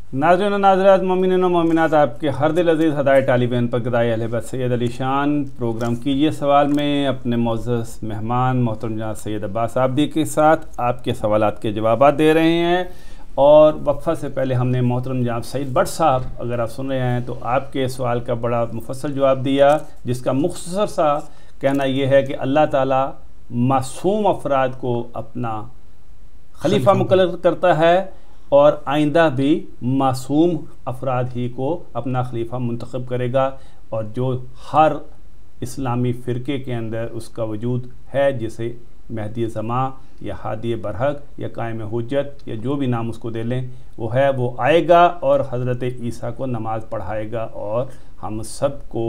नाज़रीन व नाज़रात, मोमिनीन व मोमिनात, आपके हर दिल अज़ीज़ हदायत तालिबैन पर गदाई अहले बैत सैयद अली शान प्रोग्राम कीजिए सवाल में अपने मोअज़्ज़ज़ मेहमान मोहतरम जनाब सैयद अब्बास आबदी के साथ आपके सवालात के जवाब दे रहे हैं। और वक्फ़ा से पहले हमने मोहतरम जनाब सईद बट साहब, अगर आप सुन रहे हैं तो आपके सवाल का बड़ा मुफस्सल जवाब दिया, जिसका मुख्तसर सा कहना यह है कि अल्लाह ताला मासूम अफराद को अपना खलीफा मुकर्रर करता है और आइंदा भी मासूम अफराद ही को अपना खलीफा मुंतखब करेगा, और जो हर इस्लामी फ़िरके के अंदर उसका वजूद है, जिसे महदी ज़मा या हादी बरहक या कायम हुज्जत या जो भी नाम उसको दे लें वो है, वो आएगा और हज़रत ईसा को नमाज़ पढ़ाएगा और हम सब को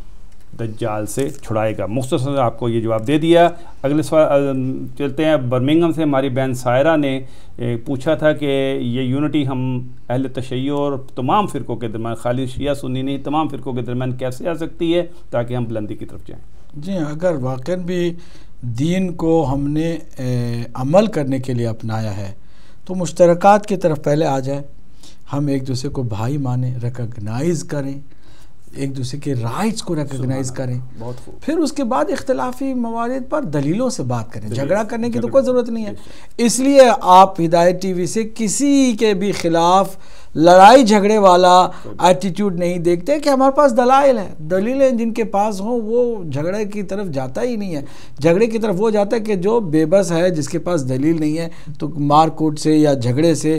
दज्जाल से छुड़ाएगा। मुख्तसर आपको ये जवाब दे दिया। अगले सवाल चलते हैं। बर्मिंघम से हमारी बहन सायरा ने पूछा था कि ये यूनिटी हम अहले तशय्यो और तमाम फ़िरक़ों के दरमियान, खाली शिया सुन्नी नहीं, तमाम फ़िरक़ों के दरमियान कैसे आ सकती है ताकि हम बुलंदी की तरफ जाएँ। जी, अगर वाकई भी दीन को हमने अमल करने के लिए अपनाया है तो मुश्तरकात की तरफ पहले आ जाए, हम एक दूसरे को भाई माने, रिकॉग्नाइज़ करें, एक दूसरे के राइट्स को रिकॉग्नाइज करें, फिर उसके बाद इख्तिलाफी मवालिद पर दलीलों से बात करें। झगड़ा करने की तो कोई ज़रूरत नहीं है। इसलिए आप हिदायत टीवी से किसी के भी ख़िलाफ़ लड़ाई झगड़े वाला एटीट्यूड नहीं देखते कि हमारे पास दलाइल हैं, दलीलें जिनके पास हों वो झगड़े की तरफ जाता ही नहीं है। झगड़े की तरफ वो जाता है कि जो बेबस है, जिसके पास दलील नहीं है, तो मार कूट से या झगड़े से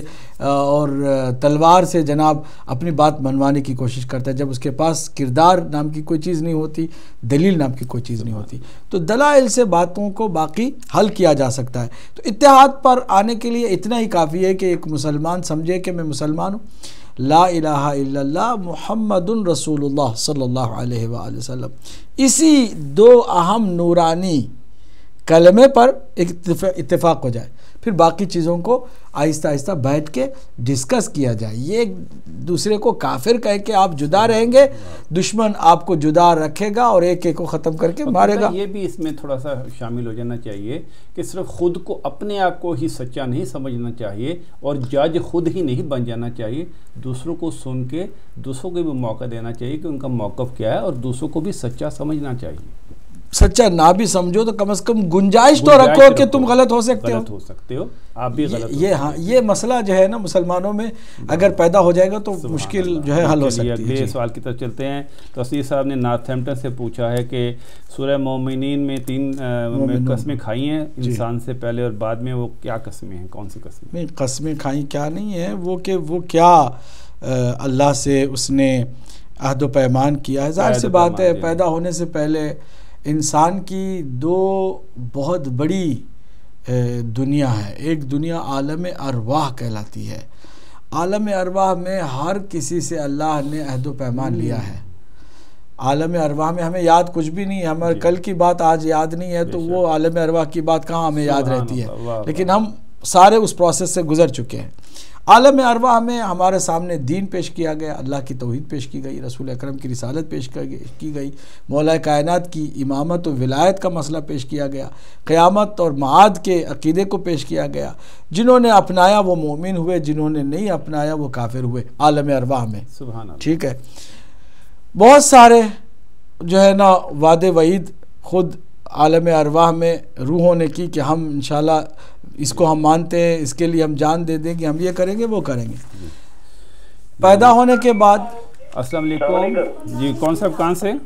और तलवार से जनाब अपनी बात मनवाने की कोशिश करता है, जब उसके पास किरदार नाम की कोई चीज़ नहीं होती, दलील नाम की कोई चीज़ नहीं होती। तो दलाइल से बातों को बाकी हल किया जा सकता है। तो इत्तेहाद पर आने के लिए इतना ही काफ़ी है कि एक मुसलमान समझे कि मैं मुसलमान हूँ, ला इलाहा इल्लल्लाह मुहम्मदुन रसूलुल्लाह सल्लल्लाहु अलैहि वसल्लम, इसी दो अहम नूरानी कलमे पर इत्तेफाक हो जाए, फिर बाकी चीज़ों को आहिस्ता आहिस्ता बैठ के डिस्कस किया जाए। ये एक दूसरे को काफिर कह के आप जुदा रहेंगे, दुश्मन आपको जुदा रखेगा और एक एक को ख़त्म करके मारेगा। ये भी इसमें थोड़ा सा शामिल हो जाना चाहिए कि सिर्फ खुद को, अपने आप को ही सच्चा नहीं समझना चाहिए और जज खुद ही नहीं बन जाना चाहिए। दूसरों को सुन के दूसरों को भी मौका देना चाहिए कि उनका मौक़िफ़ क्या है, और दूसरों को भी सच्चा समझना चाहिए। सच्चा ना भी समझो तो कम से कम गुंजाइश तो रखो कि तुम गलत हो सकते हो, आप भी गलत ये हाँ, ये मसला जो है ना मुसलमानों में अगर पैदा हो जाएगा तो मुश्किल जो है हल हो सकती है। अगले सवाल की तरफ चलते हैं। तो असीर साहब ने नॉर्थहैम्पटन से पूछा है कि सूरह मोमिनीन में 3 कस्में खाई हैं इंसान से पहले और बाद में, वो क्या कस्में हैं, कौन सी कस्में? नहीं, कस्में खाई क्या नहीं है वो, कि वो क्या अल्लाह से उसने अहद व पैमान किया है। ज़ाहिर सी बात है, पैदा होने से पहले इंसान की 2 बहुत बड़ी दुनिया है। एक दुनिया आलम अरवाह कहलाती है। आलम अरवाह में हर किसी से अल्लाह ने अहद व पैमान लिया है। आलम अरवाह में हमें याद कुछ भी नहीं है, हमारे कल की बात आज याद नहीं है, तो वो आलम अरवाह की बात कहाँ हमें याद रहती है, लेकिन हम सारे उस प्रोसेस से गुजर चुके हैं। आलम अरवाह में हमारे सामने दीन पेश किया गया, अल्लाह की तौहीद पेश की गई, रसूल अकरम की रिसालत पेश की गई, मौला कायनात की इमामत और विलायत का मसला पेश किया गया, क़यामत और माद के अक़ीदे को पेश किया गया। जिन्होंने अपनाया वो मोमिन हुए, जिन्होंने नहीं अपनाया वो काफिर हुए आलम अरवाह में। ठीक है, बहुत सारे जो है ना वादे वईद खुद आलम अरवाह में रूहों ने की कि हम इंशाल्लाह इसको हम मानते हैं, इसके लिए हम जान दे देंगे, हम ये करेंगे वो करेंगे। पैदा होने के बाद अस्सलाम वालेकुम जी, कौन साहब कहाँ से?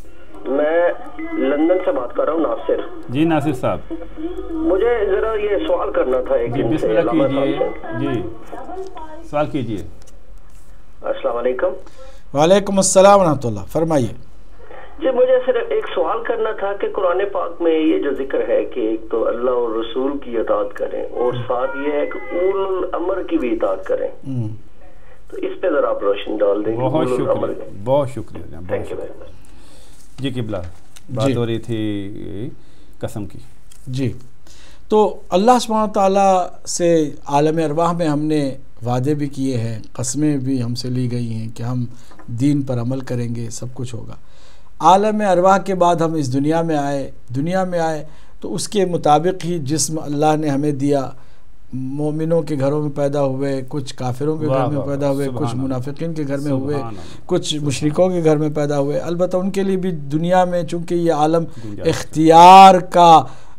मैं लंदन से बात कर रहा हूँ, नासिर जी। नासिर साहब, मुझे जरा ये सवाल करना था एक जी, बिस्मिल्लाह कीजिए जी, सवाल कीजिए। अस्सलाम वालेकुम। वालेकुम अस्सलाम व रहमतुल्लाह, फरमाइए जी। मुझे सिर्फ एक सवाल करना था कि कुरान पाक में ये जो जिक्र है कि एक तो अल्लाह और रसूल की इताअत करें और साथ ये है कि उलुल अमर की भी इताअत करें, तो इस पे जरा आप रोशनी डाल देंगे। बहुत शुक्रिया, बहुत शुक्रिया, थैंक यू वेरी मच जी। किबला, बात हो रही थी कसम की जी। तो अल्लाह सुब्हानहू तआला से आलम अरवाह में हमने वादे भी किए हैं, कस्में भी हमसे ली गई हैं कि हम दीन पर अमल करेंगे, सब कुछ होगा। आलम अरवाह के बाद हम इस दुनिया में आए तो उसके मुताबिक ही जिस्म अल्लाह ने हमें दिया, मोमिनों के घरों में पैदा हुए, कुछ काफिरों के घर में पैदा हुए, कुछ मुनाफिकीन के घर में हुए, कुछ मुशरिकों के घर में पैदा हुए। अलबत्ता उनके लिए भी दुनिया में चूँकि ये आलम इख्तियार का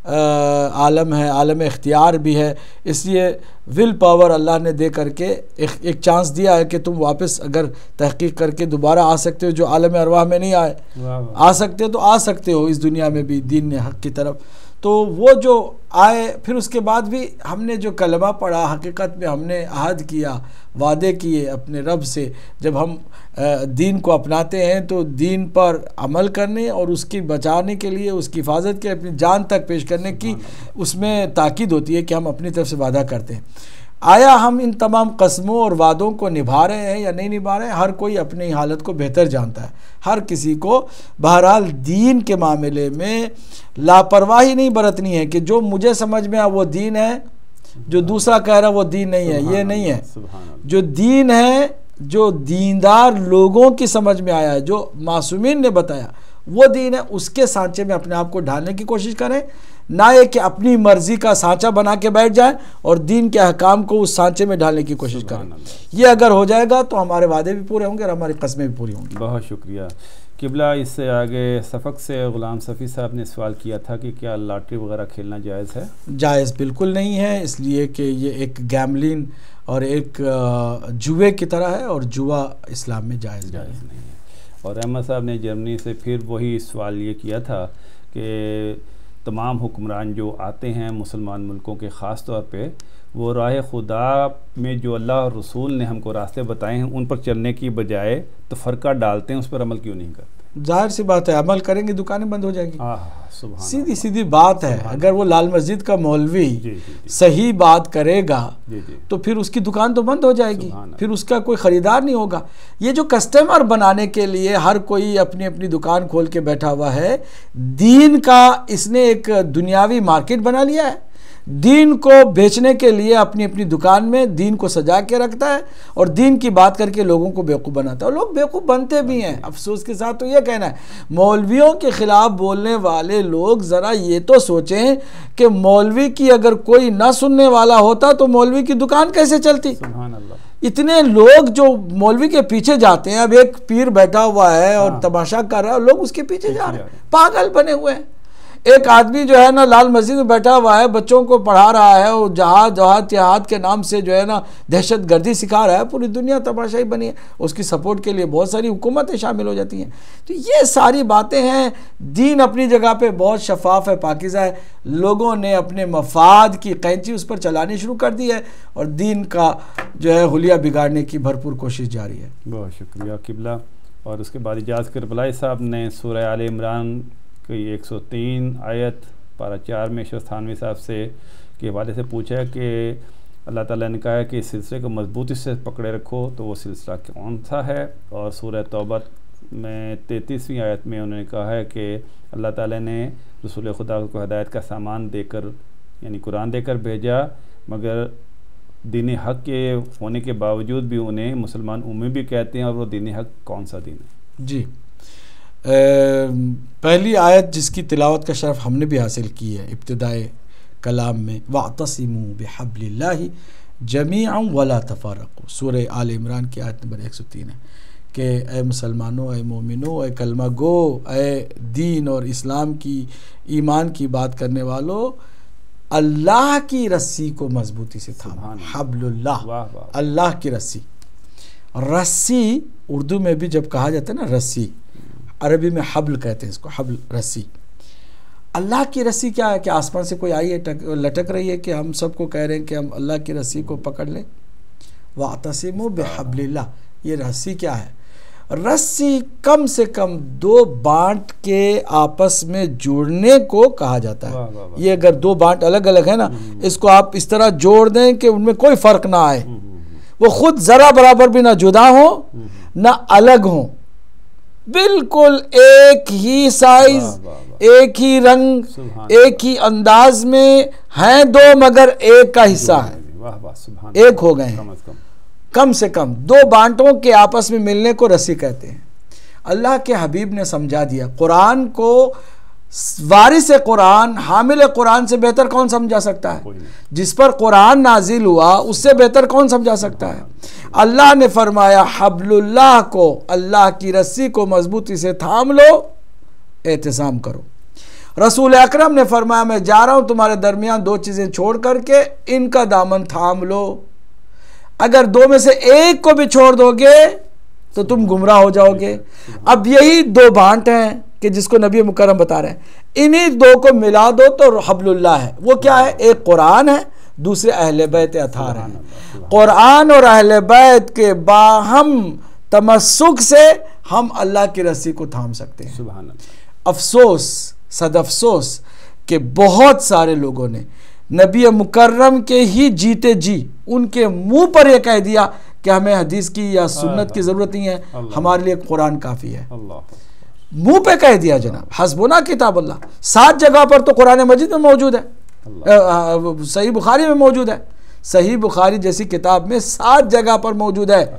आलम है, आलम इख्तियार भी है, इसलिए विल पावर अल्लाह ने दे करके एक चांस दिया है कि तुम वापस अगर तहकीक करके दोबारा आ सकते हो, जो आलम अरवाह में नहीं आए आ सकते हो तो आ सकते हो इस दुनिया में भी दीन हक़ की तरफ। तो वो जो आए, फिर उसके बाद भी हमने जो कलमा पढ़ा, हकीकत में हमने अहद किया, वादे किए अपने रब से। जब हम दीन को अपनाते हैं तो दीन पर अमल करने और उसकी बचाने के लिए, उसकी हिफाजत के अपनी जान तक पेश करने की उसमें ताकीद होती है कि हम अपनी तरफ से वादा करते हैं। आया हम इन तमाम कस्मों और वादों को निभा रहे हैं या नहीं निभा रहे हैं, हर कोई अपनी हालत को बेहतर जानता है। हर किसी को बहरहाल दीन के मामले में लापरवाही नहीं बरतनी है कि जो मुझे समझ में आया वो दीन है, जो दूसरा कह रहा वो दीन नहीं है, ये नहीं है। जो दीन है, जो दीनदार लोगों की समझ में आया है, जो मासूमीन ने बताया वो दीन है, उसके सांचे में अपने आप को ढालने की कोशिश करें, ना ये कि अपनी मर्जी का सांचा बना के बैठ जाए और दीन के अहकाम को उस सांचे में ढालने की कोशिश करें। ये अगर हो जाएगा तो हमारे वादे भी पूरे होंगे और हमारी कस्में भी पूरी होंगी। बहुत शुक्रिया किबला। इससे आगे सफ़क से गुलाम सफ़ी साहब ने सवाल किया था कि क्या लॉटरी वगैरह खेलना जायज़ है? जायज़ बिल्कुल नहीं है, इसलिए कि ये एक गैमलिन और एक जुए की तरह है और जुआ इस्लाम में जायज़ नहीं है। और अहमद साहब ने जर्मनी से फिर वही सवाल ये किया था कि तमाम हुक्मरान जो आते हैं मुसलमान मुल्कों के ख़ास तौर पे, वो राह खुदा में जो अल्लाह और रसूल ने हमको रास्ते बताए हैं उन पर चलने की बजाय तफ़रक़ा डालते हैं, उस पर अमल क्यों नहीं करते? जाहिर सी बात है, अमल करेंगे दुकानें बंद हो जाएगी। सीधी सीधी बात है। अगर वो लाल मस्जिद का मौलवी सही बात करेगा तो फिर उसकी दुकान तो बंद हो जाएगी, फिर उसका कोई ख़रीदार नहीं होगा। ये जो कस्टमर बनाने के लिए हर कोई अपनी अपनी दुकान खोल के बैठा हुआ है, दीन का इसने एक दुनियावी मार्केट बना लिया है। दीन को बेचने के लिए अपनी अपनी दुकान में दीन को सजा के रखता है और दीन की बात करके लोगों को बेवकूफ़ बनाता है और लोग बेवकूफ़ बनते भी हैं। अफसोस के साथ तो ये कहना है, मौलवियों के ख़िलाफ़ बोलने वाले लोग ज़रा ये तो सोचें कि मौलवी की अगर कोई ना सुनने वाला होता तो मौलवी की दुकान कैसे चलती। इतने लोग जो मौलवी के पीछे जाते हैं, अब एक पीर बैठा हुआ है और तमाशा कर रहा है, लोग उसके पीछे जा रहे हैं, पागल बने हुए हैं। एक आदमी जो है ना लाल मस्जिद में बैठा हुआ है, बच्चों को पढ़ा रहा है और जहाद के नाम से जो है ना दहशत गर्दी सिखा रहा है, पूरी दुनिया तमाशाई बनी है। उसकी सपोर्ट के लिए बहुत सारी हुकूमतें शामिल हो जाती हैं। तो ये सारी बातें हैं। दीन अपनी जगह पे बहुत शफाफ है, पाकीज़ा है। लोगों ने अपने मफाद की कैंची उस पर चलानी शुरू कर दी है और दीन का जो है हुलिया बिगाड़ने की भरपूर कोशिश जारी है। बहुत शुक्रिया किबला। और उसके बाद इजाज़ करबलाई साहब ने सूरह आल इमरान कि 103 आयत पारा 4 में शोस्थानवी साहब से के हवाले से पूछा है कि अल्लाह ताला ने कहा है कि इस सिलसिले को मजबूती से पकड़े रखो, तो वो सिलसिला कौन सा है? और सूरह तौबा में 33वीं आयत में उन्होंने कहा है कि अल्लाह ताला ने रसूल खुदा को हिदायत का सामान देकर यानी कुरान देकर भेजा, मगर दीन हक़ के होने के बावजूद भी उन्हें मुसलमान उम्मी भी कहते हैं। और वो दीन हक़ कौन सा दीन है? जी, पहली आयत जिसकी तिलावत का शरफ हमने भी हासिल की है इब्तिदाए कलाम में, वातसिमू बिहब्लिल्लाहि जमीअन वला तफरक़ू, सूरह आल इमरान की आयत नंबर 103 है कि ए मुसलमानों, ए मोमिनों, ए कलमा गो, ए दीन और इस्लाम की ईमान की बात करने वालों, अल्लाह की रस्सी को मजबूती से थामो। हब्लुल्लाह, अल्लाह की रस्सी। रस्सी उर्दू में भी जब कहा जाता है ना रस्सी, अरबी में हब्ल कहते हैं इसको, हब्ल रस्सी। अल्लाह की रस्सी क्या है कि आसमान से कोई आई है लटक रही है कि हम सबको कह रहे हैं कि हम अल्लाह की रस्सी को पकड़ लें। वातसिमू बिहब्लिल्लाह, ये रस्सी क्या है? रस्सी कम से कम 2 बांट के आपस में जोड़ने को कहा जाता है। ये अगर 2 बांट अलग अलग है ना, इसको आप इस तरह जोड़ दें कि उनमें कोई फ़र्क ना आए, वो खुद ज़रा बराबर भी ना जुदा हो ना अलग हो, बिल्कुल एक ही साइज, एक ही रंग, एक ही अंदाज में हैं 2 मगर एक का हिस्सा है, एक हो गए हैं। कम से कम 2 बांटों के आपस में मिलने को रस्सी कहते हैं। अल्लाह के हबीब ने समझा दिया। कुरान को वारिस कुरान, हामिल कुरान से बेहतर कौन समझा सकता है? जिस पर कुरान नाजिल हुआ उससे बेहतर कौन समझा सकता है? अल्लाह ने फरमाया हब्लुल्लाह को, अल्लाह की रस्सी को मजबूती से थाम लो, एहतिसाम करो। रसूल अकरम ने फरमाया मैं जा रहा हूं तुम्हारे दरमियान दो चीजें छोड़ करके, इनका दामन थाम लो। अगर दो में से एक को भी छोड़ दोगे तो तुम गुमराह हो जाओगे। अब यही दो बांट हैं कि जिसको नबी मुकर्रम बता रहे हैं, इन्हीं दो को मिला दो तो हब्लुल्लाह है। वो क्या है? एक कुरान है, दूसरे अहले बैत अथार है। कुरान और अहले बैत के बाहम तमस्सुक से हम अल्लाह की रस्सी को थाम सकते हैं। सुभान अल्लाह। अफसोस, सदअफसोस कि बहुत सारे लोगों ने नबी मुकर्रम के ही जीते जी उनके मुंह पर यह कह दिया कि हमें हदीस की या सुन्नत की ज़रूरत नहीं है, हमारे लिए कुरान काफ़ी है। मुंह पे कह दिया जनाब, हस्बुना किताब अल्लाह। 7 जगह पर तो कुरान मजीद में मौजूद है, सही बुखारी में मौजूद है। सही बुखारी जैसी किताब में 7 जगह पर मौजूद है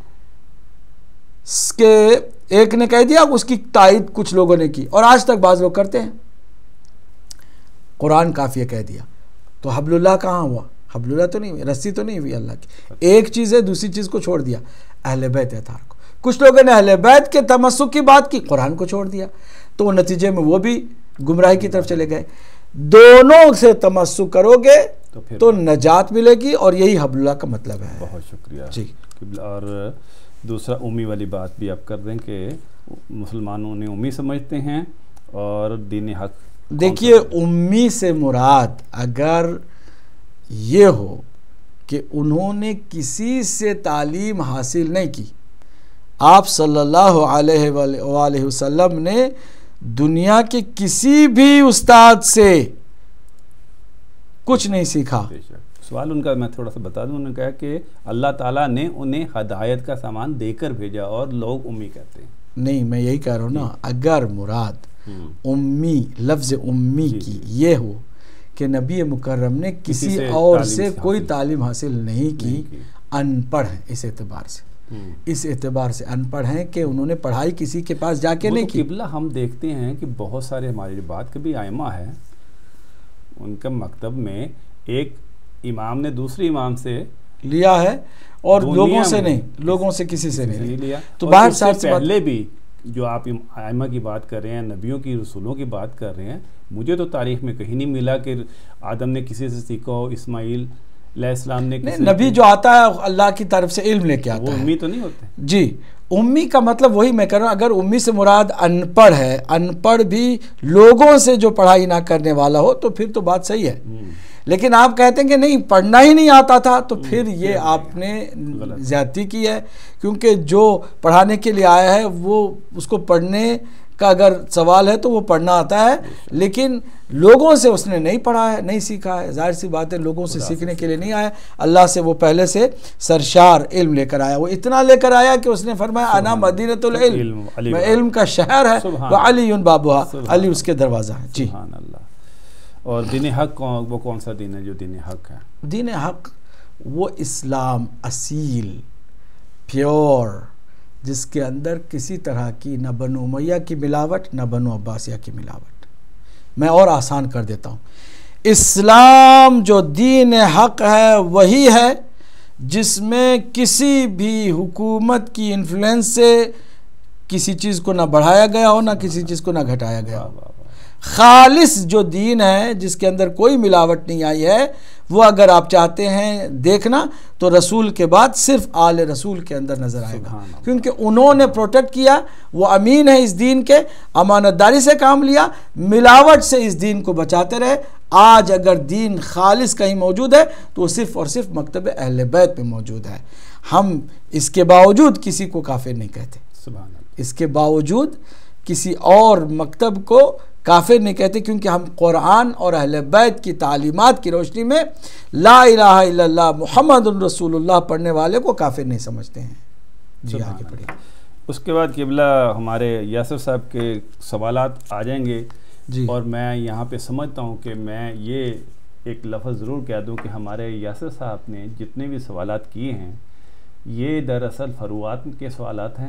कि एक ने कह दिया, उसकी तायद कुछ लोगों ने की और आज तक बाज़ लोग करते हैं। कुरान काफ़ी है कह दिया तो हब्लुल्लाह कहाँ हुआ? हब्लुल्लाह तो नहीं हुई, रस्सी तो नहीं हुई अल्लाह की। एक चीज़ है, दूसरी चीज़ को छोड़ दिया, अहले बैत अतार को। कुछ लोगों ने अहले बैत के तमस्सुक की बात की, कुरान को छोड़ दिया, तो नतीजे में वो भी गुमराही की तरफ चले गए। दोनों से तमस्सुक करोगे तो नजात मिलेगी और यही हब्लुल्लाह का मतलब है। बहुत शुक्रिया जी। और दूसरा उम्मी वाली बात भी आप कर दें कि मुसलमानों ने उम्मी समझते हैं और दीन हक। देखिए, उम्मी से मुराद अगर ये हो कि उन्होंने किसी से तालीम हासिल नहीं की, आप सल्लल्लाहु अलैहि वसल्लम ने दुनिया के किसी भी उस्ताद से कुछ नहीं सीखा। सवाल उनका मैं थोड़ा सा बता दूं, उन्होंने कहा कि अल्लाह ताला ने उन्हें हदायत का सामान देकर भेजा और लोग उम्मी कहते हैं। नहीं, मैं यही कह रहा हूँ ना, अगर मुराद उम्मी, लफ्ज़ उम्मी की ये हो कि नबी मुकर्रम ने किसी और से कोई तालीम हासिल नहीं की, अनपढ़ है इस एतबार से, इस एतबार से अनपढ़ हैं कि उन्होंने पढ़ाई किसी के पास जाके नहीं की। किबला हम देखते हैं कि बहुत सारे हमारी बात कभी आयमा है, उनका मकतब में एक इमाम ने दूसरे इमाम से लिया है और लोगों से नहीं, लोगों से किसी से नहीं लिया। तो बाहर साहब से पहले भी जो आप आयमा की बात कर रहे हैं, नबियों की, रसूलों की बात कर रहे हैं, मुझे तो तारीख में कहीं नहीं मिला कि आदम ने किसी से सीखा हो, इस्माइल अलैहिस्सलाम ने। नबी जो आता है अल्लाह की तरफ से इल्म लेके आता है, वो उम्मी तो नहीं होते जी। उम्मी का मतलब वही मैं कह रहा हूँ, अगर उम्मी से मुराद अनपढ़ है, अनपढ़ भी लोगों से जो पढ़ाई ना करने वाला हो तो फिर तो बात सही है। लेकिन आप कहते हैं कि नहीं पढ़ना ही नहीं आता था, तो फिर ये आपने ज़्यादती की है, क्योंकि जो पढ़ाने के लिए आया है वो उसको पढ़ने का अगर सवाल है तो वो पढ़ना आता है, लेकिन लोगों से उसने नहीं पढ़ा है, नहीं सीखा है। जाहिर सी बात है, लोगों से सीखने के लिए नहीं आया, अल्लाह से वो पहले से सरशार इल्म लेकर आया। वो इतना लेकर आया कि उसने फरमाया अना मदीनतुल इल्म, मैं इल्म का शहर है, व अलीयुन बाबुहा, अली उसके दरवाज़ा है। जी। और दीन हक वो कौन सा दीन है जो दीन हक है? दीन हक वो इस्लाम असील, प्योर, जिसके अंदर किसी तरह की न बनु उमैया की मिलावट न बनु अब्बासिया की मिलावट। मैं और आसान कर देता हूँ, इस्लाम जो दीन हक है वही है जिसमें किसी भी हुकूमत की इन्फ्लुएंस से किसी चीज़ को ना बढ़ाया गया हो ना किसी चीज़ को ना घटाया गया हो। खालिस जो दीन है जिसके अंदर कोई मिलावट नहीं आई है, वो अगर आप चाहते हैं देखना तो रसूल के बाद सिर्फ आले रसूल के अंदर नज़र आएगा, क्योंकि उन्होंने प्रोटेक्ट किया, वो अमीन है इस दीन के, अमानतदारी से काम लिया, मिलावट से इस दीन को बचाते रहे। आज अगर दीन खालिस कहीं मौजूद है तो सिर्फ़ और सिर्फ मकतब अहले बैत में मौजूद है। हम इसके बावजूद किसी को काफिर नहीं कहते, इसके बावजूद किसी और मकतब को काफिर नहीं कहते, क्योंकि हम कुरान और अहले बैत की तालीमात की रोशनी में ला इलाहा इल्लल्लाह मुहम्मदुर रसूलुल्लाह पढ़ने वाले को काफिर नहीं समझते हैं। जी आगे बढ़िए। उसके बाद किबला हमारे यासिर साहब के सवालात आ जाएंगे जी, और मैं यहाँ पे समझता हूँ कि मैं ये एक लफ्ज़ ज़रूर कह दूँ कि हमारे यासिर साहब ने जितने भी सवालात किए हैं ये दरअसल फरूआत के सवालात हैं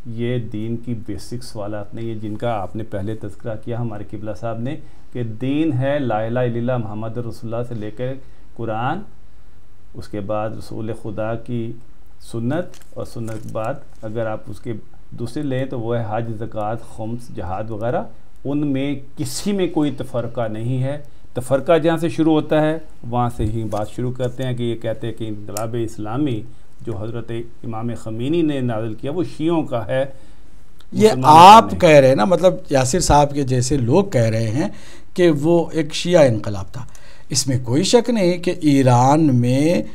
ये दीन की बेसिक सवालात नहीं है जिनका आपने पहले तज़किरा किया हमारे किबला साहब ने, कि दीन है ला इलाहा इल्लल्लाह मोहम्मद रसूलुल्लाह से लेकर कुरान, उसके बाद रसूल खुदा की सुन्नत, और सुन्नत के बाद अगर आप उसके दूसरे लें तो वो है हज, ज़कात, खुम्स, जहाद वगैरह। उनमें किसी में कोई तफ़रक़ा नहीं है। तफ़रक़ा जहाँ से शुरू होता है वहाँ से ही बात शुरू करते हैं कि ये कहते हैं कि इनक़लाब इस्लामी जो हज़रत इमाम ख़मीनी ने नाज़िल किया वो शियों का है। ये आप कह रहे हैं ना, मतलब यासिर साहब के जैसे लोग कह रहे हैं कि वो एक शिया इनकलाब था। इसमें कोई शक नहीं कि ईरान में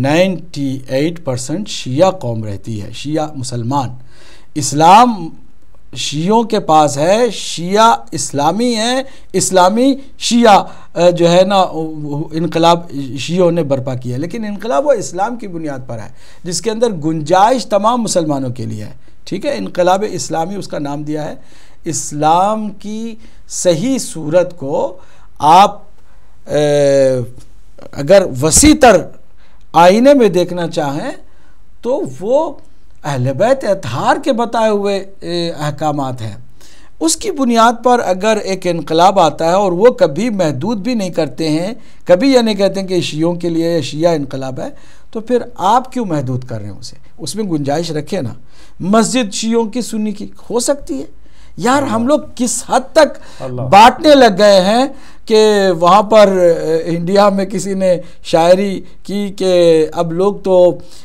98% शिया कौम रहती है, शिया मुसलमान। इस्लाम शियों के पास है, शिया इस्लामी है, इस्लामी शिया जो है ना इनकलाब शियों ने बर्पा किया, लेकिन इनकलाब वो इस्लाम की बुनियाद पर है जिसके अंदर गुंजाइश तमाम मुसलमानों के लिए है। ठीक है, इनकलाब इस्लामी उसका नाम दिया है। इस्लाम की सही सूरत को आप अगर वसीतर आईने में देखना चाहें तो वो अहले बैत अतहार के बताए हुए अहकामात हैं। उसकी बुनियाद पर अगर एक इनकलाब आता है और वो कभी महदूद भी नहीं करते हैं, कभी यह नहीं कहते हैं कि शियों के लिए शिया इनकलाब है, तो फिर आप क्यों महदूद कर रहे हैं उसे? उसमें गुंजाइश रखें ना। मस्जिद शियों की सुन्नी की हो सकती है यार। हम लोग किस हद तक बांटने लग गए हैं कि वहाँ पर इंडिया में किसी ने शायरी की कि अब लोग तो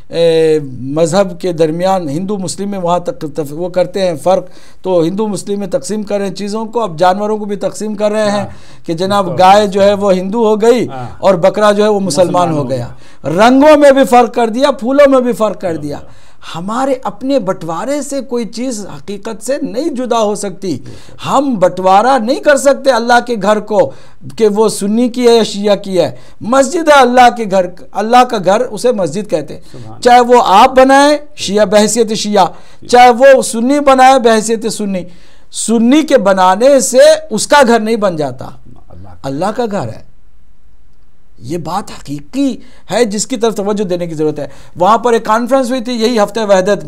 मज़हब के दरमियान हिंदू मुस्लिम में वहाँ तक वो करते हैं फ़र्क, तो हिंदू मुस्लिम में तकसीम कर रहे हैं चीज़ों को, अब जानवरों को भी तकसीम कर रहे हैं कि जनाब गाय जो है वो हिंदू हो गई और बकरा जो है वो मुसलमान हो गया। रंगों में भी फ़र्क कर दिया, फूलों में भी फ़र्क कर दिया। हमारे अपने बंटवारे से कोई चीज़ हकीकत से नहीं जुदा हो सकती। हम बंटवारा नहीं कर सकते अल्लाह के घर को कि वो सुन्नी की है या शिया की है। मस्जिद है अल्लाह के घर, अल्लाह का घर उसे मस्जिद कहते हैं। चाहे वो आप बनाए शिया बहैसियत शिया, चाहे वो सुन्नी बनाए बहैसियत सुन्नी। सुन्नी के बनाने से उसका घर नहीं बन जाता, अल्लाह का घर है। ये बात हकीकी है जिसकी तरफ तवज्जो देने की ज़रूरत है। वहाँ पर एक कॉन्फ्रेंस हुई थी, यही हफ्ते वहदत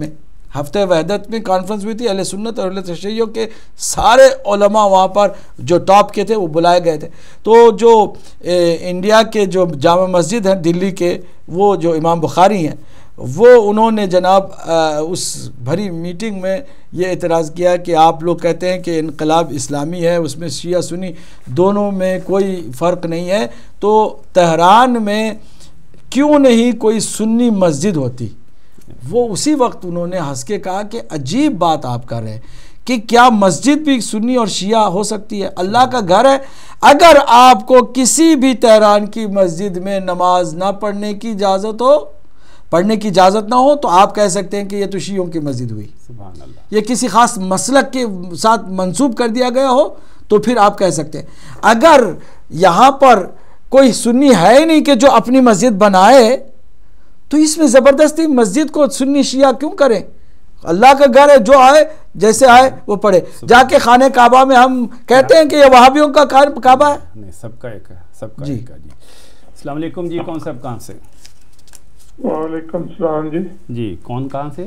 में कॉन्फ्रेंस हुई थी। अहले सुन्नत और अहले तशय्युअ के सारे उलमा वहाँ पर जो टॉप के थे वो बुलाए गए थे। तो जो इंडिया के जो जामा मस्जिद हैं दिल्ली के, वो जो इमाम बुखारी हैं, वो उन्होंने जनाब उस भरी मीटिंग में ये एतराज़ किया कि आप लोग कहते हैं कि इनकलाब इस्लामी है, उसमें शिया सुन्नी दोनों में कोई फ़र्क नहीं है, तो तेहरान में क्यों नहीं कोई सुन्नी मस्जिद होती? वो उसी वक्त उन्होंने हंस के कहा कि अजीब बात आप कर रहे हैं कि क्या मस्जिद भी सुन्नी और शिया हो सकती है? अल्लाह का घर है। अगर आपको किसी भी तेहरान की मस्जिद में नमाज ना पढ़ने की इजाज़त हो, पढ़ने की इजाज़त ना हो, तो आप कह सकते हैं कि ये तो शियों की मस्जिद हुई। सुभान अल्लाह। ये किसी ख़ास मसलक के साथ मंसूब कर दिया गया हो तो फिर आप कह सकते हैं। अगर यहाँ पर कोई सुन्नी है ही नहीं कि जो अपनी मस्जिद बनाए, तो इसमें ज़बरदस्ती मस्जिद को सुन्नी शिया क्यों करें? अल्लाह का घर है, जो आए जैसे आए वो पढ़े। जाके खाने काबा में हम कहते हैं कि ये वहाबियों का काबा है? नहीं, सबका एक है, सबका एक है। जी अस्सलाम वालेकुम जी, कौन साहब कहाँ से? वालेकुम सलाम जी। जी कौन कहाँ से?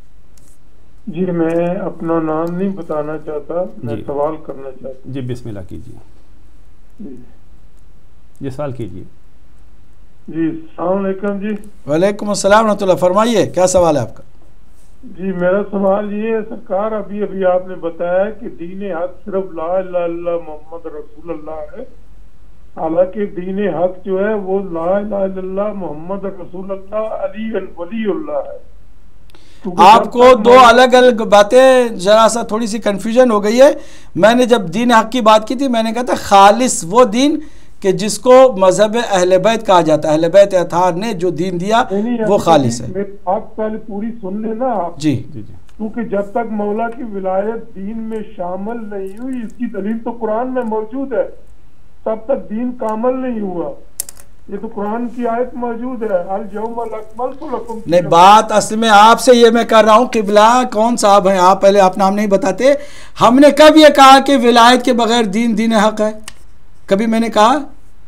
जी मैं अपना नाम नहीं बताना चाहता, मैं सवाल करना चाहता। जी बिस्मिल्लाह कीजिए, ये सवाल कीजिए। जी अस्सलाम वालेकुम जी। वालेकुम अस्सलाम रहमतुल्लाह, फरमाइए क्या सवाल है आपका? जी मेरा सवाल ये है, सरकार अभी अभी आपने बताया कि दीन हक सिर्फ ला इलाहा इल्लल्लाह मोहम्मद रसूलुल्लाह है। हालांकि दीन हक जो है वो ला इलाहा इल्लल्लाह मोहम्मद रसूलुल्लाह अली वलीउल्लाह है। आपको दो अलग अलग बातें जरा सा थोड़ी सी कंफ्यूजन हो गई है। मैंने जब दीन हक की बात की थी मैंने कहा था खालिस वो दीन कि जिसको मजहब अहले बैत कहा जाता है। अहले बैत अतहार ने जो दीन दिया वो खालिस है। आप पहले पूरी सुन लेना आप। जी क्योंकि जब तक मौला की विलायत दीन में शामिल नहीं हुई, इसकी दलील तो कुरान में मौजूद है, तब तक दीन कामल नहीं हुआ। ये तो कुरान की आयत मौजूद है, अल यौम अकमलतु लकुम। नहीं, बात असल में आपसे ये मैं कर रहा हूँ, किबला कौन साहब हैं आप? पहले आप नाम नहीं बताते। हमने कब ये कहा कि विलायत के बगैर दीन हक है? कभी मैंने कहा?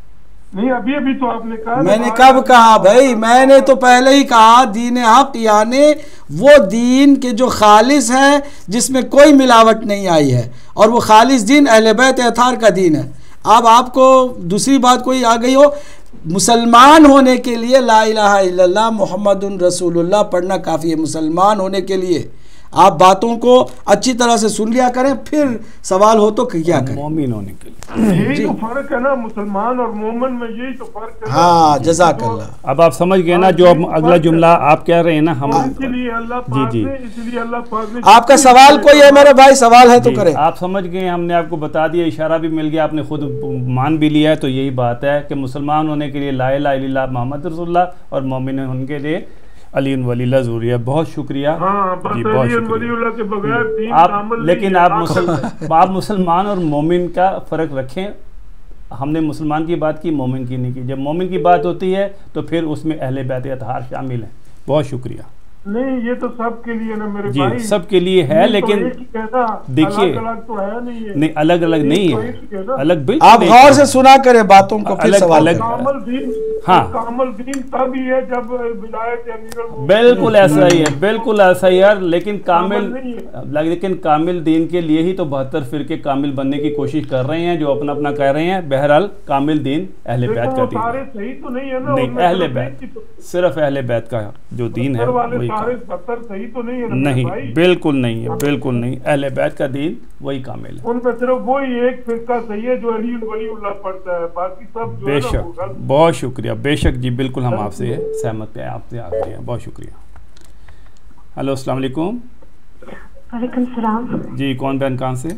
नहीं, अभी अभी तो आपने कहा। मैंने कब कहा भाई? मैंने तो पहले ही कहा दीन हक यानी वो दीन के जो खालिस है, जिसमें कोई मिलावट नहीं आई है, और वो खालिस दीन अहले बैत अताहर का दीन है। अब आपको दूसरी बात कोई आ गई हो, मुसलमान होने के लिए ला इलाहा इल्लल्लाह मुहम्मदुन रसूलुल्लाह पढ़ना काफ़ी है। मुसलमान होने के लिए आप बातों को अच्छी तरह से सुन लिया करें, फिर सवाल हो तो क्या करें। मोमिन होने के लिए यही तो फर्क है ना, मुसलमान और मोमिन में यही तो फर्क है। हाँ, जज़ाकल्लाह। अब आप समझ गए ना जो अब अगला जुमला आप कह रहे हैं ना, हम इसलिए अल्लाह पाक जी। ने, इसलिए अल्लाह पाक ने आपका सवाल कोई है मेरे भाई? सवाल है तो जी, करें। आप समझ गए, हमने आपको बता दिया, इशारा भी मिल गया, आपने खुद मान भी लिया है। तो यही बात है कि मुसलमान होने के लिए ला इलाहा इल्लल्लाह मोहम्मद रसूलुल्लाह और मोमिन होने के लिए अली वलील्लाह ज़रूरी है। बहुत शुक्रिया। हाँ, बस जी, बहुत अली शुक्रिया। वलीउल्लाह के बगैर दीन आप कामिल लेकिन नहीं आप है। आप मुसलमान और मोमिन का फ़र्क रखें। हमने मुसलमान की बात की, मोमिन की नहीं की। जब मोमिन की बात होती है तो फिर उसमें अहले बैत अताहर शामिल है। बहुत शुक्रिया। नहीं, ये तो सबके लिए ना मेरे जी, भाई, सबके लिए है, ये तो लेकिन एक ही है ना, देखिए, अलग-अलग तो है नहीं है। नहीं, अलग अलग नहीं तो है, एक ही है ना। अलग बिल्कुल आप नहीं गौर है। से सुना करें बातों को, फिर अलग- सवाल अलग- करें। कामल दीन, हाँ। कामल दीन तब ही है जब विलायत अमीरुल मोमिनीन। बिल्कुल ऐसा ही है, बिल्कुल ऐसा ही है। लेकिन कामिल नहीं लेकिन कामिल दीन के लिए ही तो 72 फिरके कामिल बनने की कोशिश कर रहे हैं, जो अपना अपना कह रहे हैं। बहरहाल कामिल दीन अहले बैत देखो, का वो दीन सारे है। सही तो नहीं है ना, नहीं, उनमें अहले सिर्फ बैत, एक ही तो- सिर्फ अहले बैत का जो दीन है सत्तर वाले वही सारे कामिल। 70 सही तो नहीं है ना नहीं, भाई। बिल्कुल नहीं है, बिल्कुल नहीं। अहले बैत का दीन वही कामिल है। उनमें सिर्फ वही एक फिरका सही है जो अली वलीउल्लाह पढ़ता है, बाकी सब जो है ना वो बेशक, गलत। बहुत शुक्रिया। बेशक जी, बिल्कुल हम आपसे सहमत हैं, आपसे आ गए हैं। बहुत शुक्रिया। हेलो, अस्सलाम वालेकुम। वालेकुम सलाम। जी, कौन बहन, कहाँ से?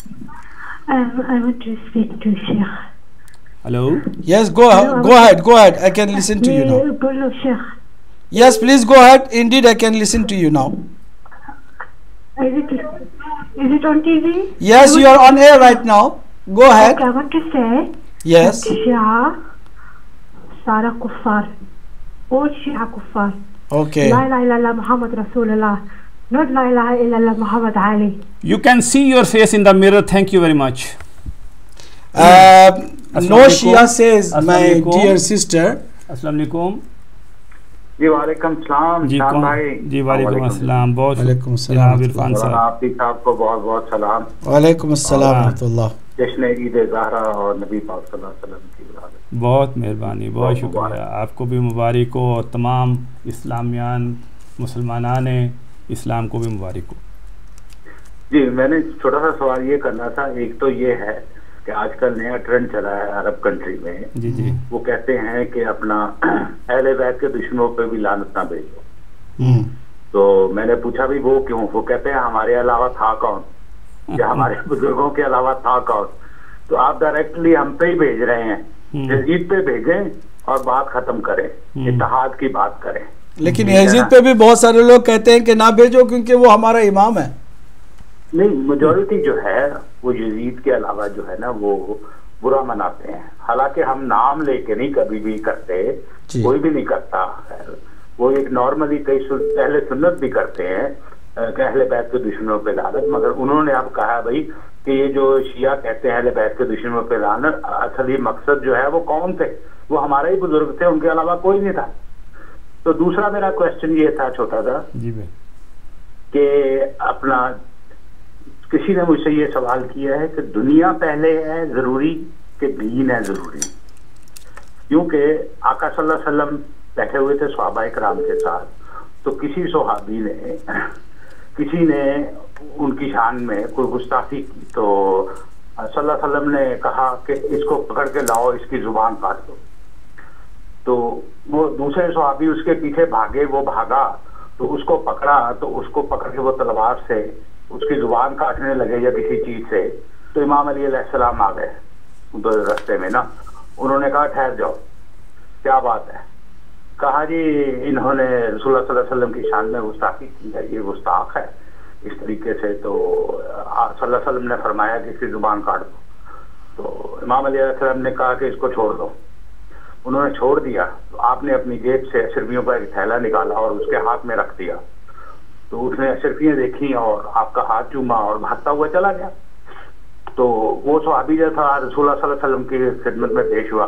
I want to speak to Sheikh. Hello. Yes, go ahead. I can listen to you now. बोलो Sheikh. Yes, please go ahead. Indeed, I can listen to you now. Is it on TV? Yes, you are on air right now. Go ahead. Okay, I want to say Yes. that Shia सारा कुफार, all Shia कुफार। Okay. La ilaha illallah Muhammad Rasulullah, not la ilaha illallah Muhammad Ali। You can see your face in the mirror. Thank you very much. No Shia says, my Assalamualaikum. dear sister. अस्सलाम वालेकुम। जी वालेकुम सलाम जी, शान कौन? भाई। जी, वालेकुम अस्सलाम। बहुत वालेकुम शुक्रिया अस्सलाम। इरफान साहब। आपकी साहब को बहुत बहुत सलाम। वालेकुम अस्सलाम रहमतुल्लाह। जश्न ईद ज़हरा और नबी पाक सल्लल्लाहु अलैहि वसल्लम की विलादत। बहुत मेहरबानी, बहुत बहुत शुक्रिया। मुबारक। आपको भी मुबारक हो और तमाम इस्लामियान मुसलमानान इस्लाम को भी मुबारक हो। जी, मैंने छोटा सा सवाल ये करना था। एक तो ये है कि आजकल नया ट्रेंड चला है अरब कंट्री में, जी जी। वो कहते हैं कि अपना अहले बैत के दुश्मनों पे भी लानत ना भेजो। तो मैंने पूछा भी वो क्यों? वो कहते हैं हमारे अलावा था कौन, या हमारे बुजुर्गों के अलावा था कौन? तो आप डायरेक्टली हम पे ही भेज रहे हैं। यजीद पे भेजें और बात खत्म करें, इत्तेहाद की बात करें। लेकिन यजीद पे भी बहुत सारे लोग कहते हैं कि ना भेजो क्योंकि वो हमारा इमाम है। नहीं, मेजोरिटी जो है वो यजीद के अलावा जो है ना वो बुरा मनाते हैं। हालांकि हम नाम लेके नहीं कभी भी करते, कोई भी नहीं करता। वो एक नॉर्मली कई पहले सुन्नत भी करते हैं कि अहले बैत के दुश्मनों पे लानत, मगर उन्होंने अब कहा भाई कि ये जो शिया कहते हैं अहले बैत के दुश्मनों पे लानत, असली मकसद जो है वो कौन थे? वो हमारे ही बुजुर्ग थे, उनके अलावा कोई नहीं था। तो दूसरा मेरा क्वेश्चन ये था छोटा सा जी भाई, कि अपना किसी ने मुझसे ये सवाल किया है कि दुनिया पहले है जरूरी कि दीन है जरूरी? क्योंकि आका सल्लल्लाहु अलैहि वसल्लम बैठे हुए थे सहाबा इकराम के साथ, तो किसी सहाबी ने किसी ने उनकी शान में कोई गुस्ताखी की, तो सल्लल्लाहु अलैहि वसल्लम ने कहा कि इसको पकड़ के लाओ, इसकी जुबान काट दो। तो वो दूसरे सहाबी उसके पीछे भागे, वो भागा तो उसको पकड़ा, तो उसको पकड़ के वो तलवार से उसकी जुबान काटने लगे या किसी चीज से। तो इमाम अली अलैहिस्सलाम आ गए उधर रास्ते में ना, उन्होंने कहा ठहर जाओ, क्या बात है? कहा जी इन्होंने रसूलुल्लाह सल्लल्लाहु अलैहि वसल्लम की शान में गुस्ताखी की है, ये गुस्ताख है इस तरीके से। तो सल्लल्लाहु अलैहि वसल्लम ने फरमाया कि इसकी जुबान काट दो। तो इमाम अली अलैहिस्सलाम ने कहा कि इसको छोड़ दो। उन्होंने छोड़ दिया तो आपने अपनी जेब से अशरफियों का एक थैला निकाला और उसके हाथ में रख दिया। तो उसने अशरफियां देखी और आपका हाथ चूमा और भागता हुआ चला गया। तो वो सहाबी जो था रसूलुल्लाह सल्लल्लाहु अलैहि वसल्लम की खिदमत में पेश हुआ,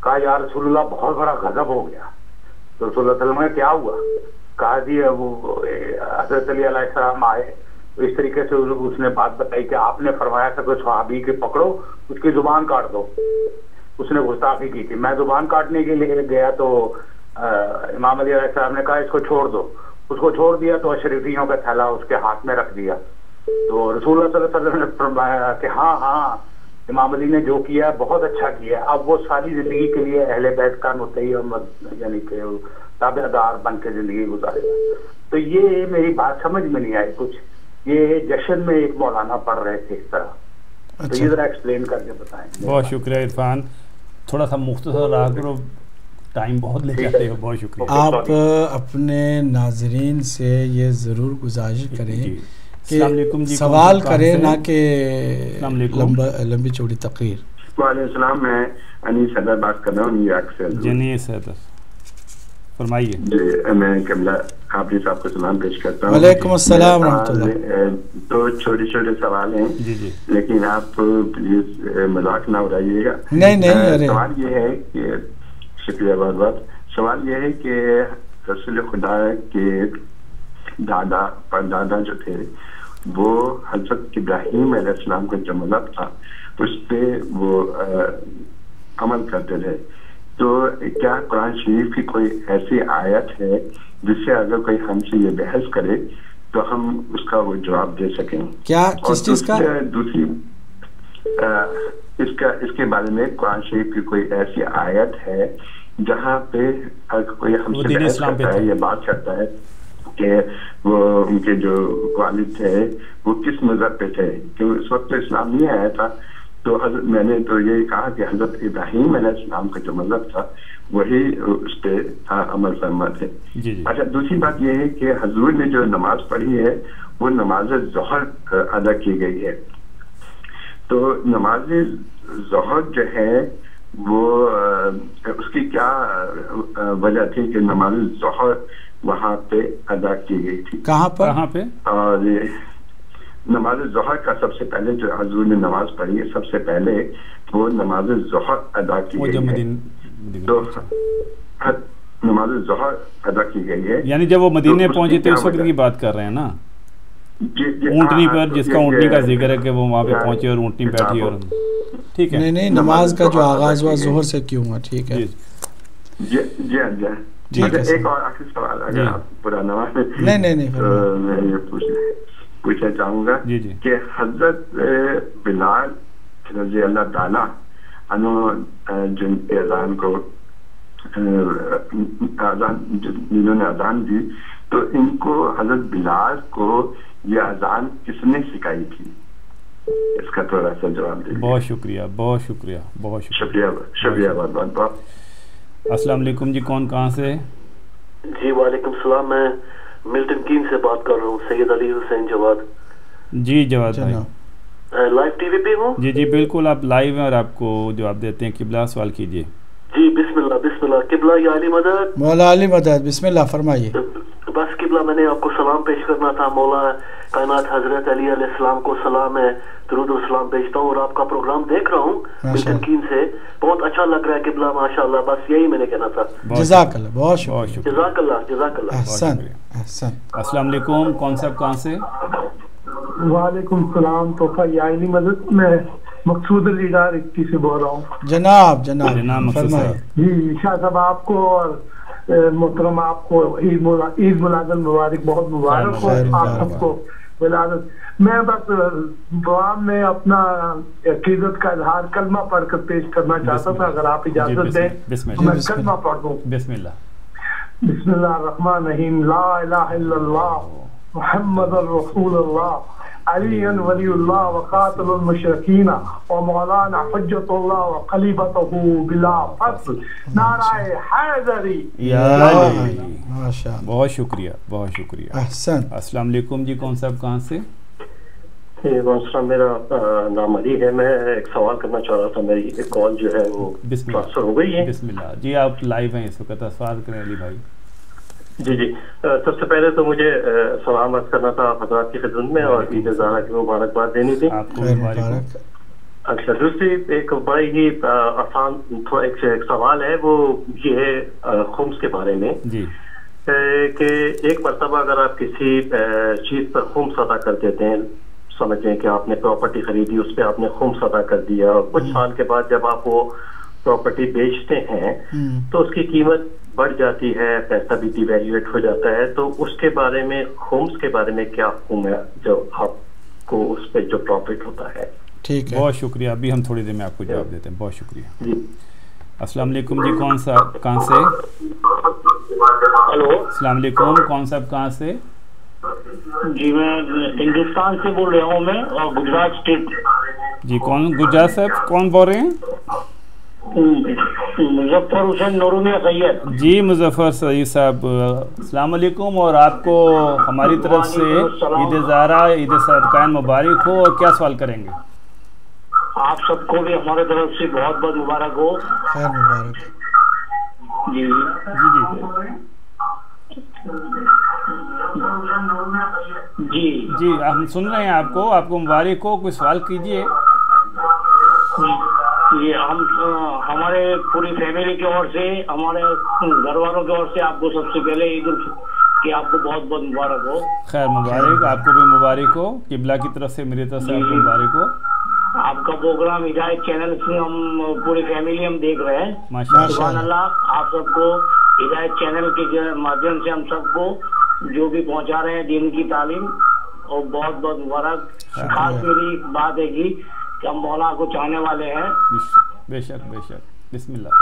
कहा यार रसूलुल्लाह बहुत बड़ा गजब हो गया। तो रसूलुल्लाह सल्लल्लाहु अलैहि वसल्लम क्या हुआ? कहा जी वो हजरत अली अलैहिस्सलाम आए, इस तरीके से उसने बात बताई कि आपने फरमाया था कोई सहाबी के पकड़ो उसकी जुबान काट दो, उसने गुस्ताखी की थी। मैं जुबान काटने के लिए गया तो इमाम अली अलैहिस्सलाम ने कहा इसको छोड़ दो, उसको छोड़ दिया तो अशरीफियों का थैला उसके हाथ में रख दिया। तो रसूलुल्लाह सल्लल्लाहु अलैहि वसल्लम ने फरमाया कि हाँ हाँ इमाम अली ने जो किया बहुत अच्छा किया। अब वो सारी जिंदगी के लिए अहले बैत का मुत्तई यानी कि ताबेदार बन के जिंदगी गुजारेगा। तो ये मेरी बात समझ में नहीं आई कुछ, ये जश्न में एक मौलाना पढ़ रहे थे इस तरह। अच्छा। तो ये जरा एक्सप्लेन करके बताएं। बहुत शुक्रिया इरफान, थोड़ा सा मुख्तसर रहा करो, टाइम बहुत ले जाते हो। बहुत शुक्रिया। आप अपने नाजरीन से ये ज़रूर गुजारिश करें कि सवाल करें ना कि लंबी चौड़ी तकरीर। वालेकुम सलाम, मैं अनीस हैदर बात कर रहा हूँ न्यूयॉर्क से। जनीस हैदर, फरमाइए। जी, मैं कमला हाफिज साहब को सलाम पेश करता हूँ। वालेकुम अस्सलाम रहमतुल्लाह। तो छोटे छोटे सवाल हैं जी जी, लेकिन आप प्लीज मजाक ना उड़ाइएगा। नहीं अरे सवाल ये है कि, शुक्रिया बहुत बहुत। सवाल ये है कि रसूल खुदा के दादा परदादा जो थे वो हजरत इब्राहीम अलैहिस्सलाम का जो मज़हब था उस पर वो अमल करते थे। तो क्या कुरान शरीफ की कोई ऐसी आयत है जिससे अगर कोई हमसे ये बहस करे तो हम उसका वो जवाब दे सकें? क्या किस चीज का? दूसरी इसके बारे में कुरान शरीफ की कोई ऐसी आयत है जहाँ पे अगर कोई हमसे बहस करता है या बात करता है कि वो उनके जो वालिद थे वो किस मजहब पे थे, क्योंकि उस वक्त तो इस्लाम नहीं आया था। तो मैंने तो ये कहा कि हजरत इब्राहीम अलैहिस्सलाम का जो मजहब था वही उस पर अमल फरमा थे। अच्छा, दूसरी बात ये है कि हजूर ने जो नमाज पढ़ी है वो नमाज ज़ोहर अदा की गई है। तो नमाज ज़ोहर जो है वो उसकी क्या वजह थी कि नमाज ज़ोहर वहाँ पे अदा की गई थी? कहाँ पे? और नमाज ज़ोहर का सबसे पहले जो हजूर ने नमाज पढ़ी है सबसे पहले वो नमाज ज़ोहर अदा की गई है। तो नमाज ज़ोहर अदा की गई है, यानी जब वो मदीने पहुंचे थे उस वक्त की बात कर रहे हैं ना, ऊंटनी पर, जिसका ऊंटनी का जिक्र है कि वो वहाँ पे पहुंचे और ऊंटनी बैठी। और ठीक है, नहीं नमाज का जो आगाज हुआ ज़ोहर से क्यों हुआ? ठीक है जी। एक और आखिरी सवाल अगर आप पूरा नमाज नहीं तो मैं ये पूछना चाहूंगा कि हजरत बिलाल रज़ी अल्लाह ताला अन्हु जिनके अजान को जिन्होंने अजान दी, तो इनको हजरत बिलाल को ये अजान किसने सिखाई थी? इसका थोड़ा सा जवाब दीजिए। बहुत शुक्रिया, बहुत शुक्रिया, बहुत शुक्रिया, शुक्रिया बहुत। अस्सलाम वालेकुम जी, कौन कहाँ से? जी वालेकुम सलाम, मैं मिल्टन कीन से बात कर रहा हूँ, सैयद अली हुसैन जवाद। जी जवाद भाई, लाइव टीवी पे हूँ? जी बिल्कुल, आप लाइव हैं और आपको जवाब देते हैं। किबला सवाल कीजिए। जी बिस्मिल्लाह बिस्मिल्लाह। किबला या अली मदद, मौला अली मदद, बिस्मिल्लाह फरमाइए। बस किबला मैंने आपको सलाम पेश करना था। मौला कायनात हजरत अली अलैहिस्सलाम को सलाम है, दुरूद और सलाम भेजता हूँ और आपका प्रोग्राम देख रहा हूँ मिल्टन कीन से, बहुत अच्छा लग रहा है किबला, माशाल्लाह। बस यही मैंने कहना था। जज़ाकल्लाह, बहुत शुक्रिया, जज़ाकल्लाह। अस्सलाम वालेकुम, कौन साहब कहाँ से? वालेकुम सलाम, तोहफा या अली मदद, मैं मकसूद अली डार इक्की से बोल रहा हूँ। जनाब फरमाइए। जी शाह साहब, आपको और मोहतरम आपको ईद मुलादल मुबारक, बहुत मुबारक हो आप सबको विलादत। मैं बस दुआ में अपना अकीदत का इजहार कलमा पढ़कर पेश करना चाहता था, अगर आप इजाजत दें तो मैं कलमा पढ़ दूं। बिस्मिल्लाह। बिस्मिल्लाहिर्रहमानिर्रहीम। ला इलाहा इल्लल्लाह मुहम्मदुर रसूलुल्लाह अलीन वलीउल्लाह व क़ातिलुल मुशरिकीन व मौलाना हुज्जतुल्लाह व क़लीबतहु बिला फस्ल। नाराए हैदरी। माशाअल्लाह, बहुत शुक्रिया, बहुत शुक्रिया। अहसन। अस्सलाम वालेकुम जी, कौन साहब कहाँ से? मेरा नाम अली है। मैं एक सवाल करना चाह रहा था, मेरी एक कॉल जो है वो ट्रांसफर हो गई है। बिस्मिल्लाह जी, आप लाइव हैं इस वक्त, सवाल करें अली भाई। जी सबसे पहले तो मुझे सलाम अर्ज करना था हज़रात की खिदमत में और ईद ज़हरा की मुबारकबाद देनी थी। आपको मुबारक। अच्छा, दूसरी एक बड़ी ही आसान थोड़ा एक सवाल है, वो ये है खुम्स के बारे में जी, कि एक मरतबा अगर आप किसी चीज पर खुम्स अदा कर देते हैं, समझें कि आपने प्रॉपर्टी खरीदी, उस पर आपने खुम्स अदा कर दिया, और कुछ साल के बाद जब आप वो प्रॉपर्टी बेचते हैं तो उसकी कीमत बढ़ जाती है, पैसा भी डिवैल्यूएट हो जाता है, तो उसके बारे में खुम्स के बारे में क्या हुक्म है जो आपको उस पर जो प्रॉफिट होता है? ठीक है, बहुत शुक्रिया। अभी हम थोड़ी देर में आपको जवाब देते हैं। बहुत शुक्रिया जी। अस्सलाम वालेकुम जी, कौन सा कहाँ से? हेलो, अस्सलाम वालेकुम, कौन सा कहाँ से? जी मैं हिंदुस्तान से बोल रहा हूँ, मैं और गुजरात स्टेट। जी, कौन गुजरात साहब कौन बोल रहे हैं? मुजफ्फर हुसैन नूरुनिया सैयद। जी मुजफ्फर सईद साहब, अस्सलाम वालेकुम, और आपको हमारी तरफ से ईद ज़ारा, ईद सदकान मुबारक हो। और क्या सवाल करेंगे? आप सबको भी हमारे तरफ से बहुत बहुत मुबारक हो। खैर मुबारक। जी जी जी जी, हम सुन रहे हैं आपको, आपको मुबारक हो। कोई सवाल कीजिए। ये हमारे पूरी फैमिली की ओर से, हमारे घर वालों की ओर से आपको सबसे पहले ईद की आपको बहुत बहुत मुबारक हो। खैर मुबारक, आपको भी मुबारक हो। किबला की तरफ से, मेरी तरफ से आपको मुबारक हो। आपका प्रोग्राम हिदायत चैनल से हम पूरी फैमिली हम देख रहे हैं। माशाअल्लाह। सुभान अल्लाह, आप सबको हिदायत चैनल के माध्यम से हम सबको जो भी पहुंचा रहे हैं दीन की तालीम, और बहुत बहुत मुबारक। खास मेरी बात है कि हम मौला को चाहने वाले हैं। बेशक बेशक, बिस्मिल्लाह।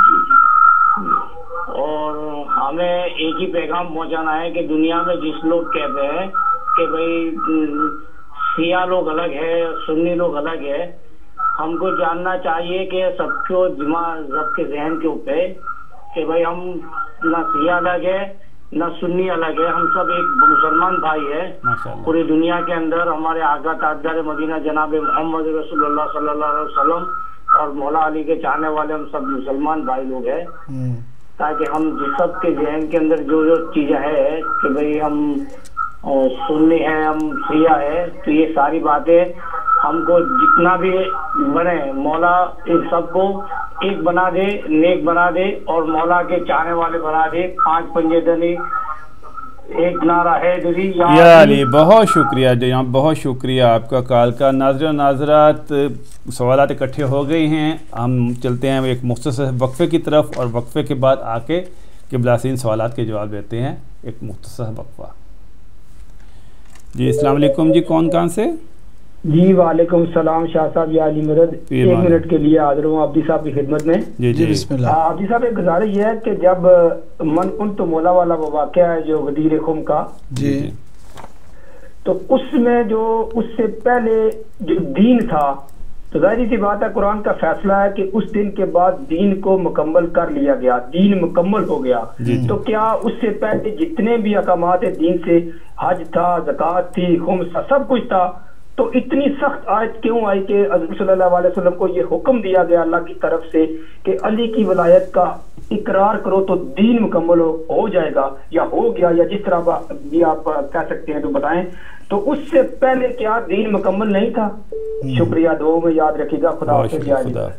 और हमें एक ही पैगाम पहुंचाना है कि दुनिया में जिस लोग कहते हैं कि भाई शिया लोग अलग है, सुन्नी लोग अलग है, हमको जानना चाहिए कि सबको दिमाग, सबके जहन के ऊपर कि भाई हम ना शिया अलग है ना सुन्नी अलग है, हम सब एक मुसलमान भाई है। पूरी दुनिया के अंदर हमारे आका ताजदार मदीना जनाब मोहम्मद रसूलुल्लाह सल्लल्लाहु अलैहि वसल्लम और मौला अली के चाहने वाले हम सब मुसलमान भाई लोग हैं, ताकि हम सब के जहन के अंदर जो जो चीजें है कि भाई हम सुन्नी है, हम शिया है, तो ये सारी बातें हमको जितना भी बने मौला इन सबको एक बना दे, नेक बना दे, और मौला के चाहने वाले बना दे। 5 पंजे दनी एक नारा है दरी या अली। बहुत शुक्रिया जनाब, बहुत शुक्रिया आपका कॉल का। नाज़रीन नाज़रात, सवालात इकट्ठे हो गए हैं, हम चलते हैं एक मुख्तसर वक्फे की तरफ, और वक्फे के बाद आके किबलासीन सवालात के जवाब देते हैं। एक मुख्तसर वक्फा। जी अस्सलाम वालेकुम जी, कौन कहाँ से? जी वालेकुम सलाम शाह साहब, या अली मुरद। 1 मिनट के लिए हाजिर हूँ आब्दी साहब की खिदमत में। जी जी बिस्मिल्लाह। आब्दी साहब, एक गुजारिश है कि जब मन उन तो मौला वाला वो वाक़या है जो गदीर खुम का, जी, तो उसमें जो उससे पहले जो दीन था, तो जाहिर सी बात है कुरान का फैसला है कि उस दिन के बाद दीन को मुकम्मल कर लिया गया, दीन मुकम्मल हो गया। तो क्या उससे पहले जितने भी अहकामात है दीन से, हज था, ज़कात थी, खुम्स था, सब कुछ था, तो इतनी सख्त आयत क्यों आई कि हज़रत सल्लल्लाहु अलैहि वसल्लम को ये हुक्म दिया गया अल्लाह की तरफ से कि अली की वलायत का इकरार करो तो दीन मुकम्मल हो जाएगा, या हो गया, या जिस तरह भी आप कह सकते हैं तो बताएं। तो उससे पहले क्या दीन मुकम्मल नहीं था? शुक्रिया, दुआ में याद रखिएगा। खुदा हाफिज़।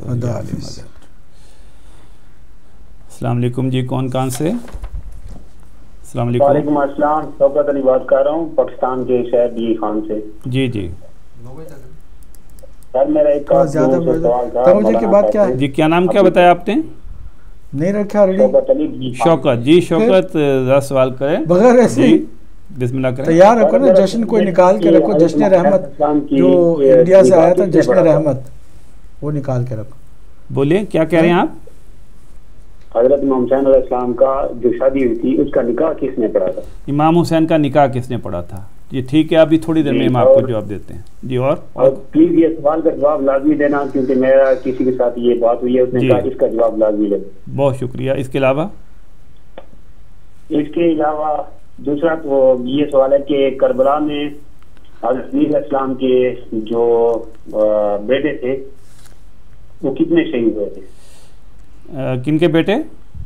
अस्सलाम वालेकुम जी, कौन कहाँ से? अस्सलाम वालेकुम। वालेकुम अस्सलाम, शौकत अली बात कर रहा हूँ पाकिस्तान के शहर डी खान से। जी जी सर, मेरा एक सवाल था। मुझे की बात क्या है जी? क्या नाम क्या बताया आपने? नहीं रखा ऑलरेडी। शौकत जी, शौकत सवाल करें बगैर ऐसे ही बिस्मिल्लाह करें। तैयार रखो ना, जश्न कोई निकाल के रखो। जश्न रहमत जो इंडिया से आया था, जश्न रहमत, वो निकाल के रखो। बोलिए, क्या कह रहे हैं आप? हजरत इमाम हुसैन अलैहिस्सलाम का जो शादी हुई थी उसका निकाह किसने पढ़ा था? इमाम हुसैन का निकाह किसने पढ़ा था? ये ठीक है, अभी थोड़ी देर में हम आपको जवाब देते हैं जी। और प्लीज ये सवाल का जवाब लाजमी देना, क्योंकि मेरा किसी के साथ ये बात हुई है, उसने कहा इसका जवाब लाजमी देना। बहुत शुक्रिया। इसके अलावा दूसरा तो ये सवाल है कि करबला में हज़रत इस्लाम के जो बेटे थे वो कितने शहीद हुए थे? किनके बेटे?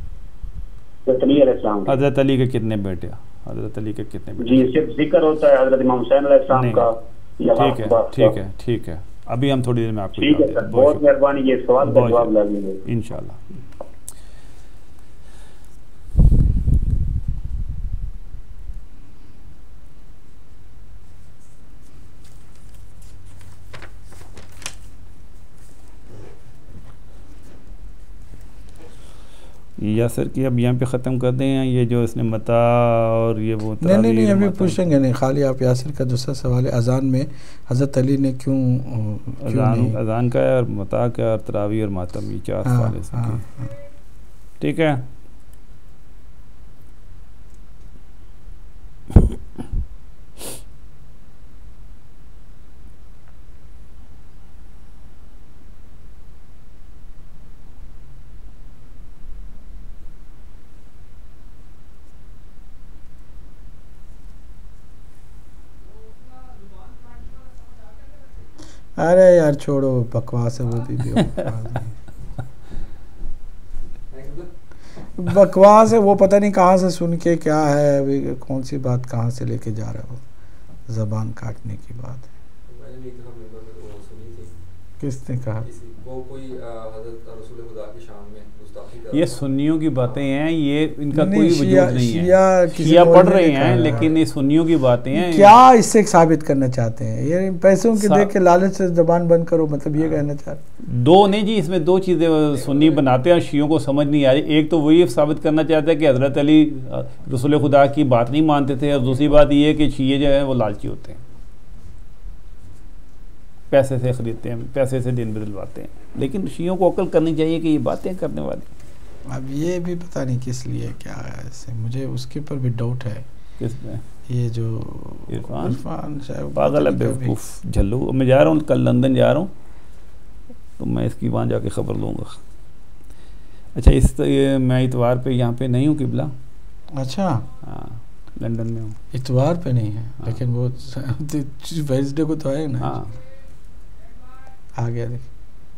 हज़रत अली के कितने बेटे? हज़रत अली के कितने बेटे? जी, सिर्फ जिक्र होता है हज़रत इमाम हुसैन अलैहिस्सलाम का। ठीक है ठीक है ठीक है अभी हम थोड़ी देर में आपको ठीक है सर, बहुत मेहरबानी, ये सवाल का जवाब लाएंगे इंशाल्लाह। यासर की अब यहाँ पे ख़त्म कर दें, ये जो इसने मता और ये वो नहीं अभी पूछेंगे नहीं, खाली आप यासर का दूसरा सवाल है, अजान में हज़रत अली ने क्यों अजान का और मता का और तरावी और मातम, ये 4 सवाल है। ठीक है, अरे यार छोड़ो, बकवास है वो भी बकवास है वो, पता नहीं कहाँ से सुन के क्या है अभी, कौन सी बात कहाँ से लेके जा रहे हो, ज़बान काटने की बात है। किसने कहा? ये सुन्नियों की बातें हैं, ये इनका कोई वजूद नहीं है। शिया पढ़ रहे हैं लेकिन ये सुन्नियों की बातें हैं। क्या इससे साबित करना चाहते हैं? ये पैसों के देख के लालच से जबान बंद करो, मतलब ये कहना चाहते? दो नहीं जी, इसमें 2 चीज़ें सुन्नी बनाते हैं, शियों को समझ नहीं आ रही। एक तो वही साबित करना चाहते हैं कि हज़रत अली रसूल खुदा की बात नहीं मानते थे, और दूसरी बात ये है कि शिये जो है वो लालची होते हैं, पैसे से ख़रीदते हैं, पैसे से दिन बदलवाते हैं। लेकिन शियों को अक्ल करनी चाहिए कि ये बातें करने वाले। अब ये भी पता नहीं किस लिए क्या है ऐसे, मुझे उसके ऊपर भी डाउट है। किस में? ये जो इरफान शायद पागल है, बेवकूफ़ झल्लू। मैं जा रहा हूँ, कल लंदन जा रहा हूँ, तो मैं इसकी वहाँ जाके ख़बर लूँगा। अच्छा, ये मैं इतवार पे यहाँ पे नहीं हूँ किबला। अच्छा, हाँ, लंदन में हूँ। इतवार पे नहीं है? हाँ। लेकिन वो वेडनेसडे को तो है ना? हाँ, आ गया देखिए।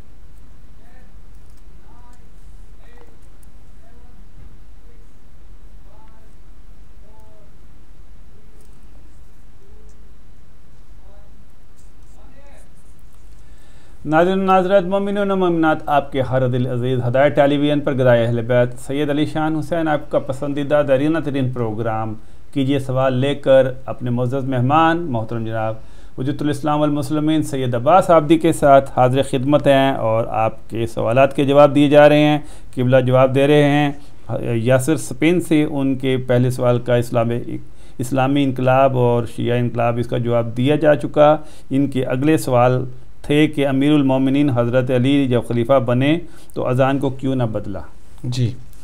नाज़रीन नाज़रात, मोमिनून व मोमिनात, आपके हर दिल अजीज़ हदायत टेलीविज़न पर गदाए अहले बैत सैयद अली शान हुसैन आपका पसंदीदा दरीना तरीन प्रोग्राम कीजिए सवाल लेकर अपने मुअज़्ज़ज़ मेहमान मोहतरम जनाब वजूदुल इस्लाम वल मुस्लिमीन सैयद अब्बास आबदी के साथ हाज़िर खिदमत हैं, और आपके सवालात के जवाब दिए जा रहे हैं। किबला जवाब दे रहे हैं यासिर स्पेन से। उनके पहले सवाल का इस्लामी इनकलाब और शिया इनकलाब, इसका जवाब दिया जा चुका। इनके अगले सवाल थे कि अमीरुल मोमिनीन हज़रत अली जब खलीफा बने तो अज़ान को क्यों ना बदला। जी,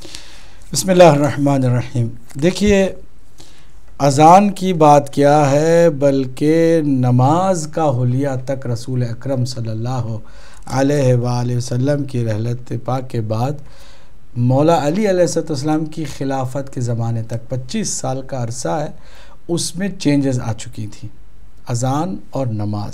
बिस्मिल्लाहिर्रहमानिर्रहीम। देखिए, अज़ान की बात क्या है, बल्कि नमाज का हुलिया तक रसूल अकरम सल्लल्लाहु अलैहि वसल्लम की रहलत पाक के बाद मौला अली अलैहिस्सलाम की खिलाफत के ज़माने तक 25 साल का अरसा है, उसमें चेंजेस आ चुकी थी। अज़ान और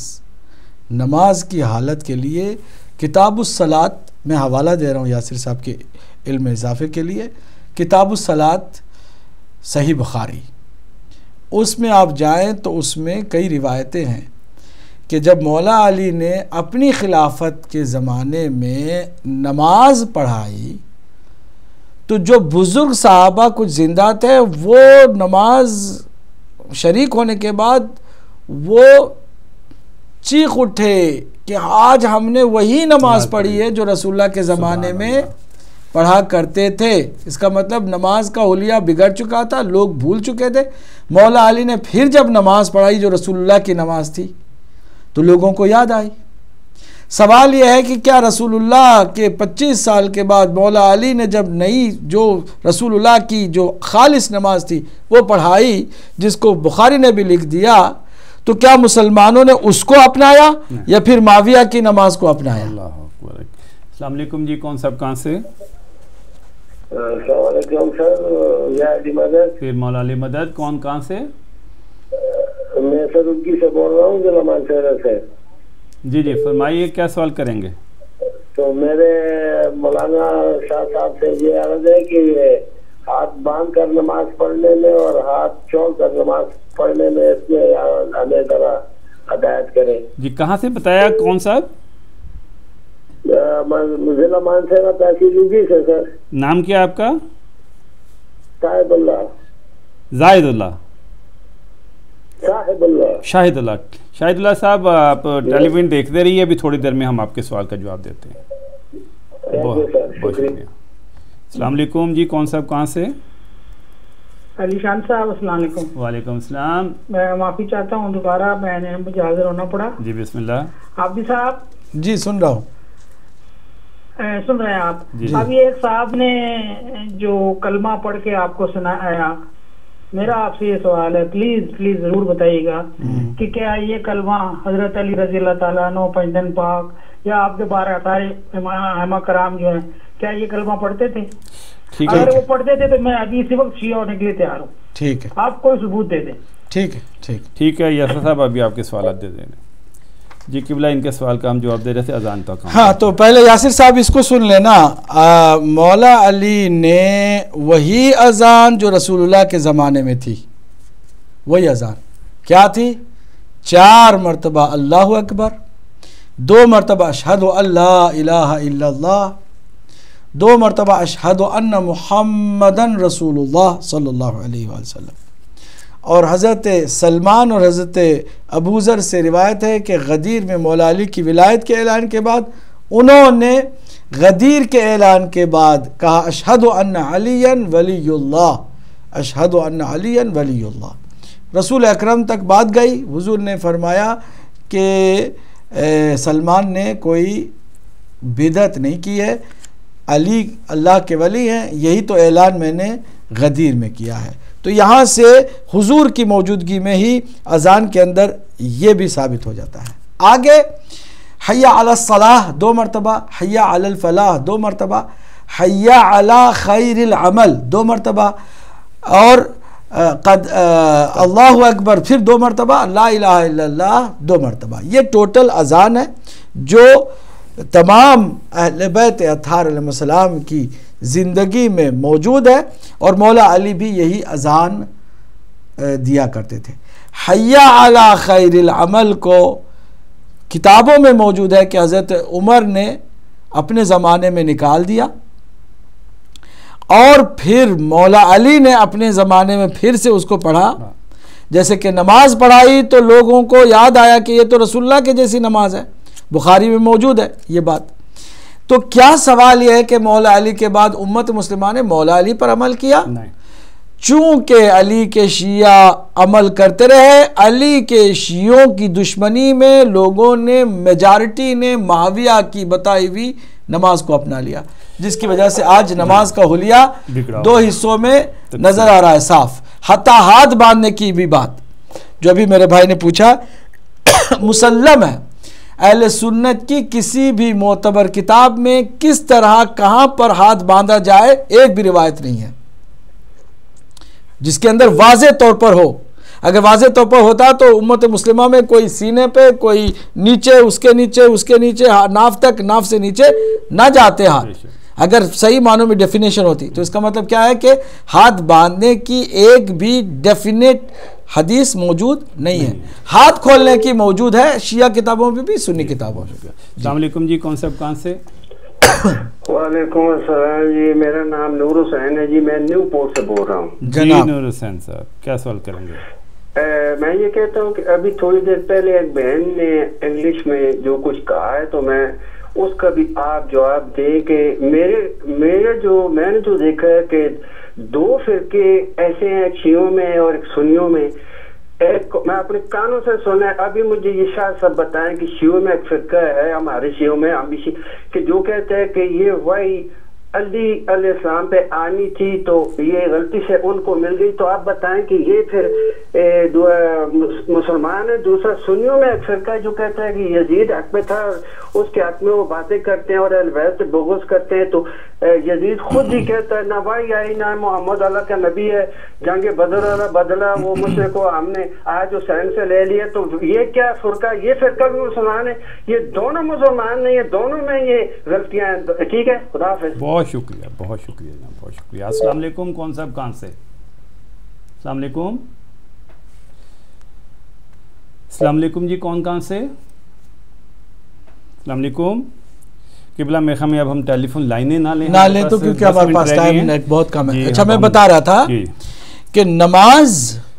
नमाज की हालत के लिए किताबुस सलात, मैं हवाला दे रहा हूँ यासिर साहब के इल्म इजाफे के लिए, किताबुस सलात सही बुखारी, उसमें आप जाएं तो उसमें कई रिवायतें हैं कि जब मौला अली ने अपनी खिलाफत के ज़माने में नमाज पढ़ाई तो जो बुज़ुर्ग साहबा कुछ ज़िंदा थे वो नमाज शरीक होने के बाद वो चीख उठे कि आज हमने वही नमाज पढ़ी है जो रसूलुल्लाह के ज़माने में पढ़ा करते थे। इसका मतलब नमाज का हुलिया बिगड़ चुका था, लोग भूल चुके थे। मौला अली ने फिर जब नमाज पढ़ाई जो रसूलुल्लाह की नमाज थी तो लोगों को याद आई। सवाल यह है कि क्या रसूलुल्लाह के 25 साल के बाद मौला अली ने जब नई जो रसूलुल्लाह की जो खालिस नमाज थी वो पढ़ाई, जिसको बुखारी ने भी लिख दिया, तो क्या मुसलमानों ने उसको अपनाया या फिर माविया की नमाज को अपनाया? अस्सलाम वालेकुम जी, कौन साहब कहाँ से? सर, फिर मौला अली मदद, कौन कहाँ से? मैं सरुद्दी से बोल रहा हूँ, जलामान शहर से। जी जी, फरमाइए, क्या सवाल करेंगे? तो मेरे मौलाना शाह साहब से ये अर्ज है कि हाथ बांध कर नमाज पढ़ने में और हाथ छोड़ कर नमाज पढ़ने में इसमें हमें जरा हदायत करें। जी कहाँ से बताया, कौन साहब? जिला मानसेरा तहसील उगी से सर। नाम क्या आपका? साहिबुल्लाह। जाहिदुल्लाह। शाहिदुल्लाह। शाहिदुल्लाह साहब, आप टेलीविजन देखते रहिए, अभी थोड़ी देर में हम आपके सवाल का जवाब देते हैं। बहुत शुक्रिया। अस्सलाम वालेकुम जी, कौन साहब कहाँ से? अलीशान साहब, अस्सलाम वालेकुम। वालेकुम सलाम। मैं माफ़ी चाहता हूँ, दोबारा मुझे हाजिर होना पड़ा। जी बिस्मिल्लाह। आप भी साहब? जी सुन रहा हूँ। सुन रहे हैं आप? अभी एक साहब ने जो कलमा पढ़ के आपको सुनाया, मेरा आपसे ये सवाल है, प्लीज जरूर बताइएगा कि क्या ये कलमा हजरत अली रज़ी अल्लाह ताला अन्हु, पंजतन पाक या आपके 12 सारे इमाम कराम जो है, क्या ये कलमा पढ़ते थे? अगर वो पढ़ते थे तो मैं अभी इसी वक्त शिया होने के लिए तैयार हूँ। ठीक है, आप कोई सबूत दे दें। ठीक है यासर साहब, अभी आपके सवाल दे दें। जी किबला, इनके सवाल का हम जवाब दे रहे थे अजान तक। हाँ, तो पहले यासिर साहब इसको सुन लेना। मौला अली ने वही अजान जो रसूलुल्लाह के ज़माने में थी, वही अजान क्या थी? 4 मरतबा अल्लाहु अकबर, 2 मरतबा अशहदु अल्ला इलाहा इल्लल्लाह, 2 मरतबा अशहदु अन्ना मुहम्मदन रसूलुल्लाह सल्लल्लाहु अलैहि वसल्लम। और हज़रत सलमान और हज़रत अबूज़र से रिवायत है कि गदीर में मौला अली की विलायत के ऐलान के बाद उन्होंने गदीर के ऐलान के बाद कहा अशहदु अन्ना अलियन वलीयुल्लाह, अशहदु अन्ना अलियन वलीयुल्लाह। रसूल अकरम तक बात गई, हुजूर ने फरमाया कि सलमान ने कोई बिदअत नहीं की है, अली अल्लाह के वली हैं, यही तो ऐलान मैंने गदीर में किया है। तो यहाँ से हुजूर की मौजूदगी में ही अजान के अंदर ये भी साबित हो जाता है। आगे हय्या अला सलाह 2 मरतबा, हय्या अल फलाह 2 मरतबा, हय्या अला खैरिल अमल 2 मरतबा, और अल्लाहु अकबर फिर 2 मरतबा, ला इलाहा इल्लल्लाह 2 मरतबा। ये टोटल अजान है जो तमाम अहले बैत अत्हार अलैहिस्सलाम की ज़िंदगी में मौजूद है, और मौला अली भी यही अजान दिया करते थे। हय्या अला खैरिल अमल को किताबों में मौजूद है कि हज़रत उमर ने अपने ज़माने में निकाल दिया, और फिर मौला अली ने अपने ज़माने में फिर से उसको पढ़ा। जैसे कि नमाज पढ़ाई तो लोगों को याद आया कि ये तो रसूलुल्लाह के जैसी नमाज है, बुखारी में मौजूद है ये बात। तो क्या सवाल यह है कि मौला अली के बाद उम्मत मुस्लिमा ने मौला अली पर अमल किया? नहीं। चूँकि अली के शिया अमल करते रहे, अली के शियों की दुश्मनी में लोगों ने, मेजॉरिटी ने मुआविया की बताई हुई नमाज को अपना लिया, जिसकी वजह से आज नमाज का हुलिया 2 हिस्सों में नजर आ रहा है साफ। हत्ता हाथ बांधने की भी बात जो अभी मेरे भाई ने पूछा, मुसल्लम है अहले सुन्नत की किसी भी मोतबर किताब में किस तरह कहाँ पर हाथ बांधा जाए एक भी रिवायत नहीं है जिसके अंदर वाज़े तौर पर हो। अगर वाज़े तौर पर होता तो उम्मत मुस्लिमा में कोई सीने पे, कोई नीचे, उसके नीचे, उसके नीचे, नाफ तक, नाफ से नीचे ना जाते हाथ। अगर सही मानों में डेफिनेशन होती तो इसका मतलब क्या है कि हाथ बांधने की एक भी डेफिनेट हदीस मौजूद नहीं है। हाथ खोलने की मौजूद है शिया किताबों में भी, सुन्नी किताबों में भी। अस्सलाम वालेकुम जी, कौन साहब कहाँ से? वालेकुम अस्सलाम जी, मेरा नाम नूर हुसैन है जी, मैं न्यू पोर्ट से बोल रहा हूँ। जी नूर हुसैन साहब, क्या सवाल करेंगे? मैं ये कहता हूँ कि अभी थोड़ी देर पहले एक बहन ने इंग्लिश में जो कुछ कहा है, तो मैं उसका भी आप जवाब दें कि मैंने जो देखा है कि 2 फिरके ऐसे हैं, शियों में और एक सुन्नियों में। एक मैं अपने कानों से सुना है, अभी मुझे ये शायद सब बताएं कि शियों में एक फिरका है, हमारे शियों में हम भी कि जो कहते हैं कि ये वही अली अलैहिस्सलाम पे आनी थी तो ये गलती से उनको मिल गई। तो आप बताएं कि ये फिर मुसलमान है। दूसरा सुन्नियों में एक फिरका जो कहता है कि यजीद हक में था, उसके हक में वो बातें करते हैं और अलवैद से बुग़्ज़ करते हैं। तो यजीद खुद ही कहता है ना भाई आई ना मोहम्मद अल्लाह का नबी है, जंग बदला वो मुझसे को हमने आज हुसैन से ले लिया। तो ये क्या फिरका, ये फिरका भी मुसलमान है, ये दोनों मुसलमान नहीं है, दोनों में ये गलतियां हैं। ठीक है, खुदा हाफ़िज़। बहुत शुक्रिया बहुत शुक्रिया। अस्सलाम वालेकुम, कौन साहब कहाँ से? अस्सलाम वालेकुम। अस्सलाम वालेकुम जी, कौन कहाँ से? अस्सलाम वालेकुम किबला। मेरे ख्याल में अब हम टेलीफोन लाइनें ना लें तो क्योंकि हमारे पास टाइम बहुत कम है। अच्छा, मैं हम बता रहा था कि नमाज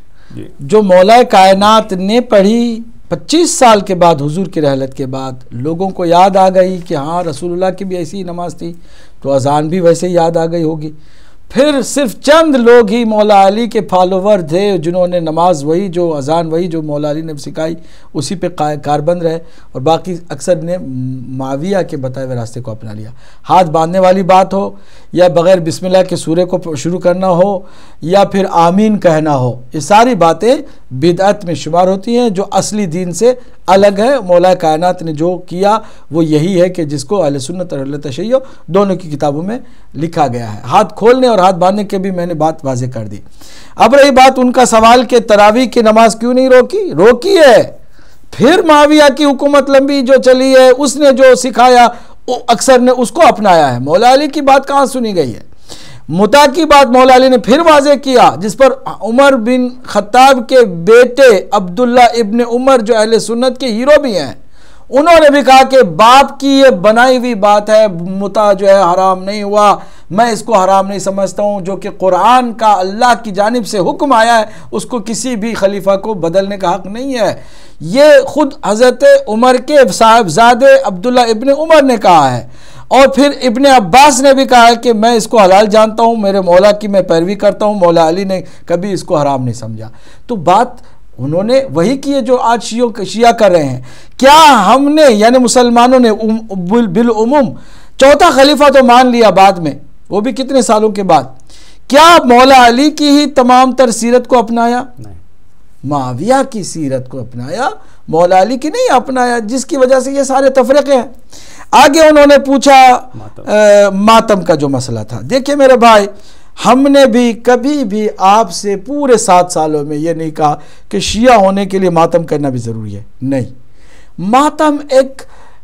जो मौला कायनात ने पढ़ी 25 साल के बाद, हुजूर की रहलत के बाद, लोगों को याद आ गई कि हाँ रसूलुल्लाह की भी ऐसी ही नमाज थी, तो अजान भी वैसे ही याद आ गई होगी। फिर सिर्फ चंद लोग ही मौला अली के फॉलोवर थे जिन्होंने नमाज वही जो अजान वही जो मौला अली ने सिखाई उसी पे कारबंद रहे, और बाकी अक्सर ने माविया के बताए हुए रास्ते को अपना लिया। हाथ बांधने वाली बात हो या बग़ैर बिस्मिल्लाह के सूरे को शुरू करना हो या फिर आमीन कहना हो, ये सारी बातें बिदअत में शुमार होती हैं जो असली दीन से अलग है। मौला कायनात ने जो किया वो यही है कि जिसको अहले सुन्नत और अहले तशय्युअ दोनों की किताबों में लिखा गया है। हाथ खोलने और हाथ बांधने के भी मैंने बात वाज़ेह कर दी। अब रही बात उनका सवाल कि तरावी की नमाज क्यों नहीं रोकी है। फिर माविया की हुकूमत लंबी जो चली है, उसने जो सिखाया अक्सर ने उसको अपनाया है। मौला अली की बात कहाँ सुनी गई है। मुता की बात मौला अली ने फिर वाज़ेह किया, जिस पर उमर बिन खत्ताब के बेटे अब्दुल्ला इब्न उमर जो अहले सुन्नत के हीरो भी हैं, उन्होंने भी कहा कि बाप की ये बनाई हुई बात है, मुता जो है हराम नहीं हुआ, मैं इसको हराम नहीं समझता हूँ। जो कि कुरान का अल्लाह की जानिब से हुक्म आया है, उसको किसी भी खलीफा को बदलने का हक नहीं है। ये खुद हज़रत उमर के साहिबजादे अब्दुल्ला इब्न उमर ने कहा है, और फिर इब्ने अब्बास ने भी कहा है कि मैं इसको हलाल जानता हूँ, मेरे मौला की मैं पैरवी करता हूँ, मौला अली ने कभी इसको हराम नहीं समझा। तो बात उन्होंने वही की है जो आज शिया कर रहे हैं। क्या हमने यानी मुसलमानों ने बिल उमुम चौथा खलीफा तो मान लिया बाद में, वो भी कितने सालों के बाद, क्या मौला अली की ही तमाम तर सीरत को अपनाया? नहीं। माविया की सीरत को अपनाया, मौला अली की नहीं अपनाया, जिसकी वजह से ये सारे तफरीक़े हैं। आगे उन्होंने पूछा मातम का जो मसला था। देखिए मेरे भाई, हमने भी कभी भी आपसे पूरे 7 सालों में ये नहीं कहा कि शिया होने के लिए मातम करना भी ज़रूरी है। नहीं, मातम एक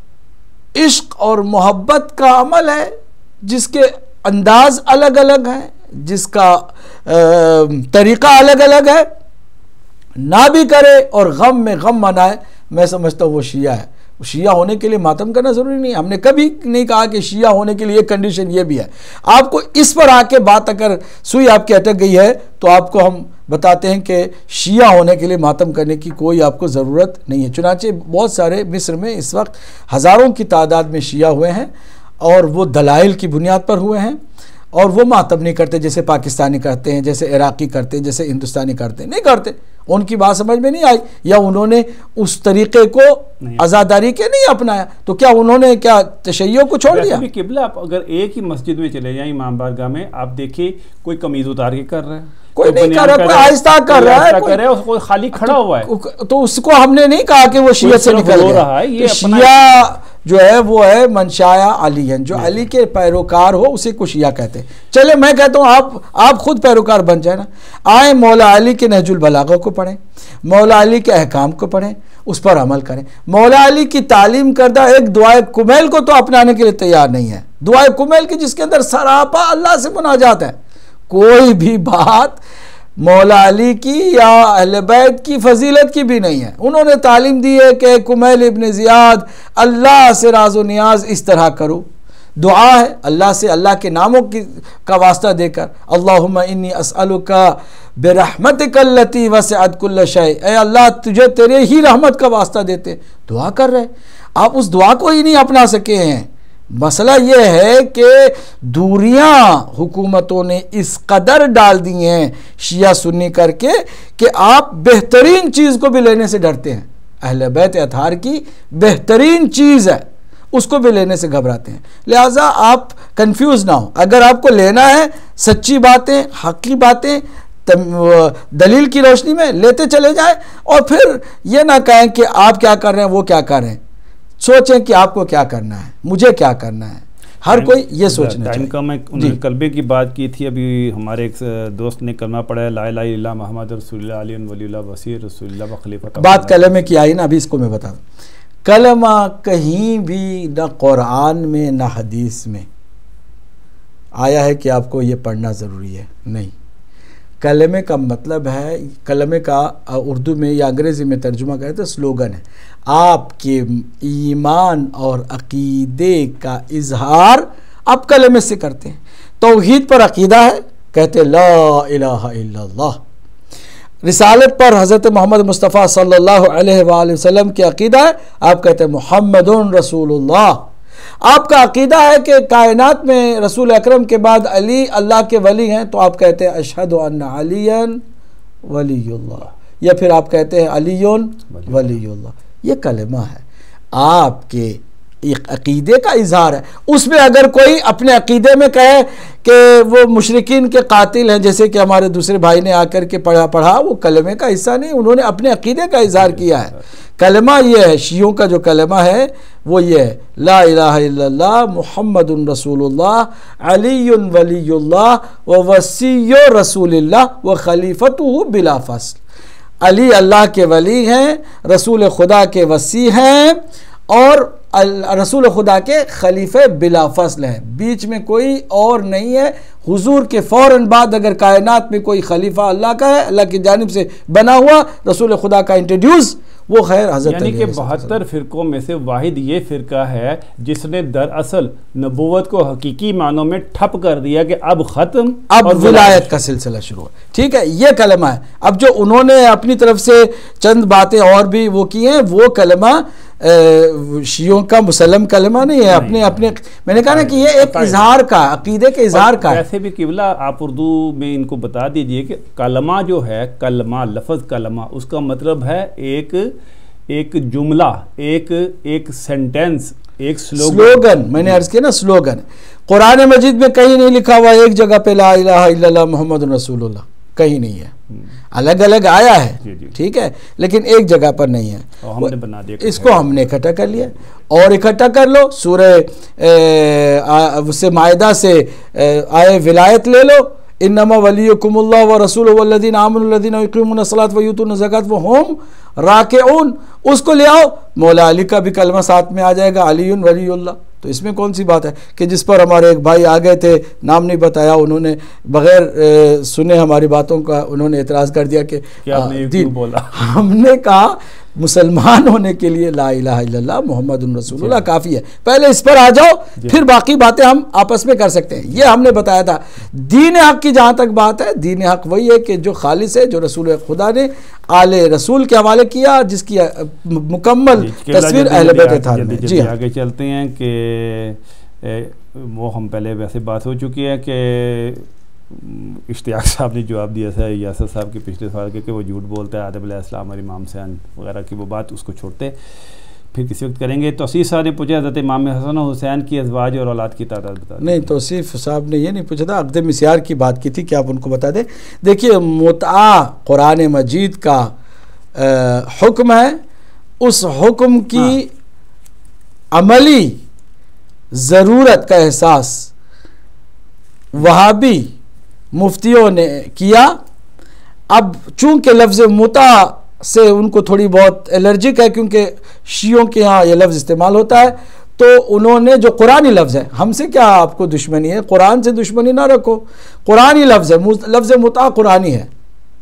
इश्क और मोहब्बत का अमल है जिसके अंदाज अलग अलग हैं, जिसका तरीक़ा अलग अलग है। ना भी करे और गम में गम मनाए, मैं समझता हूँ वो शिया है। शिया होने के लिए मातम करना ज़रूरी नहीं है। हमने कभी नहीं कहा कि शिया होने के लिए एक कंडीशन ये भी है। आपको इस पर आके बात अगर सुई आपकी अटक गई है तो आपको हम बताते हैं कि शिया होने के लिए मातम करने की कोई आपको ज़रूरत नहीं है। चुनांचे बहुत सारे मिस्र में इस वक्त हज़ारों की तादाद में शिया हुए हैं और वो दलाइल की बुनियाद पर हुए हैं, और वो मातम नहीं करते जैसे पाकिस्तानी करते हैं, जैसे इराक़ी करते हैं, जैसे हिंदुस्तानी करते हैं, नहीं करते। उनकी बात समझ में नहीं आई या उन्होंने उस तरीक़े को आज़ादारी के नहीं अपनाया। तो क्या उन्होंने क्या तशय्युअ को छोड़ दिया? किबला, आप अगर एक ही मस्जिद में चले जाएं इमाम बारगाह में, आप देखिए कोई कमीज़ उतार के कर रहा है, कोई नहीं कर रहा, कोई आहिस्ता कर रहा है, कोई खाली खड़ा हुआ है। तो उसको हमने नहीं कहा कि वो शिया से निकल रहा है। ये शिया जो है वो है मनशाया अलीयन, जो अली के पैरोकार हो उसे को शिया कहते हैं। चले मैं कहता हूँ आप खुद पैरोकार बन जाए ना। आए मौला अली के नहजुल बलागा को पढ़ें, मौला अली के अहकाम को पढ़ें, उस पर अमल करें। मौला अली की तालीम करदा एक दुआए कुमैल को तो अपनाने के लिए तैयार नहीं है। दुआए कुमैल की जिसके अंदर सरापा अल्लाह से मुनाजात है। कोई भी बात मौला अली की या अहले बैत की फजीलत की भी नहीं है। उन्होंने तालीम दी है कि कुमैल इब्न ज़ियाद अल्लाह से राज़ो नियाज इस तरह करो। दुआ है अल्लाह से, अल्लाह के नामों का वास्ता देकर, अल्लाहुम्मा इन्नी अस्अलुका बिरहमतिकल्लती वसिअत कुल्ल शै, ऐ अल्लाह तुझे तेरे ही रहमत का वास्ता देते दुआ कर रहे। आप उस दुआ को ही नहीं अपना सके हैं। मसला ये है कि दूरियां हुकूमतों ने इस कदर डाल दी हैं शिया सुन्नी करके कि आप बेहतरीन चीज़ को भी लेने से डरते हैं। अहले बैत अतहार की बेहतरीन चीज़ है, उसको भी लेने से घबराते हैं। लिहाजा आप कंफ्यूज ना हो। अगर आपको लेना है सच्ची बातें, हक़ी बातें दलील की रोशनी में लेते चले जाएं, और फिर ये ना कहें कि आप क्या कर रहे हैं वो क्या कर रहे हैं। सोचें कि आपको क्या करना है, मुझे क्या करना है। हर कोई ये सोचना चाहिए। टाइम का मैं कलबे की बात की थी। अभी हमारे एक दोस्त ने कलमा पढ़ा है, ला इलाहा इल्लल्लाह मुहम्मद रसूलुल्लाह अली वलीउल्लाह वसी रसूलुल्लाह व खलीफा। बात कलमे की आई ना, अभी इसको मैं बता दूं। कलमा कहीं भी न कुरान में न हदीस में आया है कि आपको ये पढ़ना ज़रूरी है, नहीं। कलमे का मतलब है, कलमे का उर्दू में या अंग्रेज़ी में तर्जुमा करें तो स्लोगन है, आपके ईमान और अकीदे का इजहार आप कलमे से करते हैं। तौहीद पर अकीदा है, कहते ला इलाहा इल्लल्लाह। रिसालत पर हज़रत मोहम्मद मुस्तफ़ा सल्लल्लाहु अलैहि वसल्लम की अकीदा है, आप कहते हैं मुहम्मदुन रसूलुल्लाह। आपका अकीदा है कि कायनात में रसूल अकरम के बाद अली अल्लाह के वली हैं, तो आप कहते हैं अशहदु अन्ना अलियन वलीयुल्लाह, या फिर आप कहते हैं अलीयुन वलीयुल्लाह। ये कलमा है, आपके एक अकीदे का इजहार है। उसमें अगर कोई अपने अकीदे में कहे कि वो मुशरिकीन के कातिल हैं, जैसे कि हमारे दूसरे भाई ने आकर के पढ़ा, वो कलमे का हिस्सा नहीं, उन्होंने अपने अकीदे का इजहार किया है। कलमा ये है, शियों का जो कलमा है वो ये है, ला इलाहा इल्लल्लाह मुहम्मदुन रसूलुल्लाह अलीयुन वलीयुल्लाह व वसीय्यु रसूलिल्लाह व खलीफतुहु बिला फस्ल। अली अल्लाह के वली हैं, रसूल खुदा के वसी हैं और रसूल खुदा के खलीफे बिला फस्ल हैं, बीच में कोई और नहीं है। हुजूर के फ़ौरन बाद अगर कायनात में कोई खलीफा अल्लाह का है, अल्लाह की जानिब से बना हुआ रसूल खुदा का इंट्रोड्यूस, वो खैर हज़रत यानी कि 72 फ़िरक़ों में से वाहिद ये फ़िरका है जिसने दरअसल नबूवत को हकीकी मानों में ठप कर दिया कि अब ख़त्म, अब विलायत का सिलसिला शुरू है। ठीक है, ये कलमा है। अब जो उन्होंने अपनी तरफ से चंद बातें और भी वो की हैं, वो कलमा शियों का मुसलम कलमा नहीं है, अपने अपने मैंने कहा ना कि ये एक इजहार का, अकीदे के इजहार का। वैसे भी किबला आप उर्दू में इनको बता दीजिए कि कलमा जो है, कलमा लफ्ज़ कलमा, उसका मतलब है एक जुमला, एक सेंटेंस, एक स्लोगन। मैंने अर्ज किया ना, स्लोगन। कुरान मजीद में कहीं नहीं लिखा हुआ एक जगह पे ला इलाहा इल्लल्लाह मुहम्मदुर रसूलुल्लाह, कहीं नहीं है, अलग अलग आया है, ठीक है, लेकिन एक जगह पर नहीं है। हमने बना दिया, इसको हमने इकट्ठा कर लिया और इकट्ठा कर लो, सूरह उससे मायदा से आए विलायत ले लो, इन्नमा वलियुकुमुल्लाह व रसूलुहु वल्लज़ीना आमनु लज़ीना युक़ीमूना सलात व यूतूना ज़कात व हुम राकिऊन, उसको ले आओ। मौला अली का भी कलमा साथ में आ जाएगा, अलीयुन वलीयुल्लाह। तो इसमें कौन सी बात है कि जिस पर हमारे एक भाई आ गए थे, नाम नहीं बताया उन्होंने, बगैर सुने हमारी बातों का उन्होंने एतराज़ कर दिया कि दीन बोला। हमने कहा मुसलमान होने के लिए ला इलाहा इल्लल्लाह मुहम्मदुर रसूलुल्लाह काफ़ी है। पहले इस पर आ जाओ, फिर बाकी बातें हम आपस में कर सकते हैं। ये हमने बताया था। दीन हक की जहाँ तक बात है, दीन हक वही है कि जो खालिस है, जो रसूल खुदा ने आले रसूल के हवाले किया, जिसकी मुकम्मल तस्वीर अहले बैत में। जी आगे चलते हैं कि वो हम पहले वैसे बात हो चुकी है कि इश्तियाक साहब ने जवाब दिया था यासर साहब के पिछले सवाल के कि वो झूठ बोलता है, आदम अलैहिस्सलाम और इमाम हुसैन वगैरह की वो बात, उसको छोड़ते फिर किसी वक्त करेंगे। तौसीफ़ साहब ने पूछा हज़रत इमाम हसन और हुसैन की अज़वाज और औलाद की तादाद बता दें। नहीं, तौसीफ़ साहब ने ये नहीं पूछा था, अक़द मिस्यार की बात की थी कि आप उनको बता दें। देखिए, मुतआ कुरान मजीद का हुक्म है, उस हुक्म की अमली ज़रूरत का एहसास वहाबी मुफ्तियों ने किया। अब चूँकि लफ्ज़ मुता से उनको थोड़ी बहुत एलर्जिक है, क्योंकि शियों के यहाँ ये लफ्ज़ इस्तेमाल होता है, तो उन्होंने जो कुरानी लफ्ज़ है, हमसे क्या आपको दुश्मनी है, कुरान से दुश्मनी ना रखो, कुरानी लफ्ज़ है, लफ्ज़ मुता कुरानी है।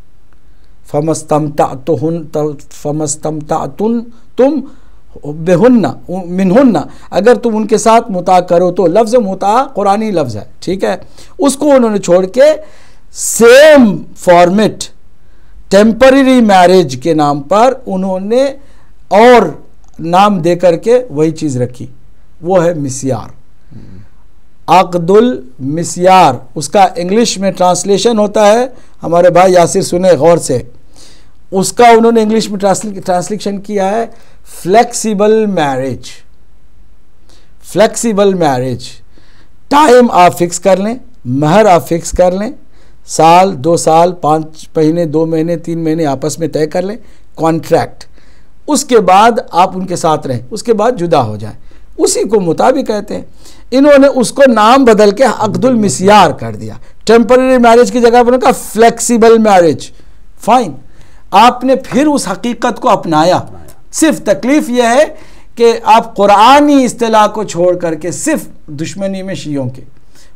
फमस्तमतातुन तुम बेहुन्ना मिनहुन्ना, अगर तुम उनके साथ मुता करो तो लफ्ज़ मुता कुरानी लफ्ज़ है, ठीक है। उसको उन्होंने छोड़ के सेम फॉर्मेट टेम्पररी मैरिज के नाम पर उन्होंने और नाम दे करके वही चीज़ रखी, वो है मिस्यार, अक़दुल मिस्यार। उसका इंग्लिश में ट्रांसलेशन होता है, हमारे भाई यासिर सुने गौर से, उसका उन्होंने इंग्लिश में ट्रांसलेशन किया है flexible marriage. Flexible marriage, time आप फिक्स कर लें, महर आप फिक्स कर लें, साल 2 साल 5 महीने 2 महीने 3 महीने आपस में तय कर लें कॉन्ट्रैक्ट, उसके बाद आप उनके साथ रहें, उसके बाद जुदा हो जाएं, उसी को मुताबिक कहते हैं। इन्होंने उसको नाम बदल के अक़दुल मिस्यार कर दिया, टेम्पररी मैरिज की जगह पर उन्होंने कहा फ्लेक्सिबल मैरिज। फाइन, आपने फिर उस हकीकत को अपनाया। सिर्फ तकलीफ यह है कि आप कुरानी इस्तिलाह को छोड़ करके सिर्फ दुश्मनी में शियों के,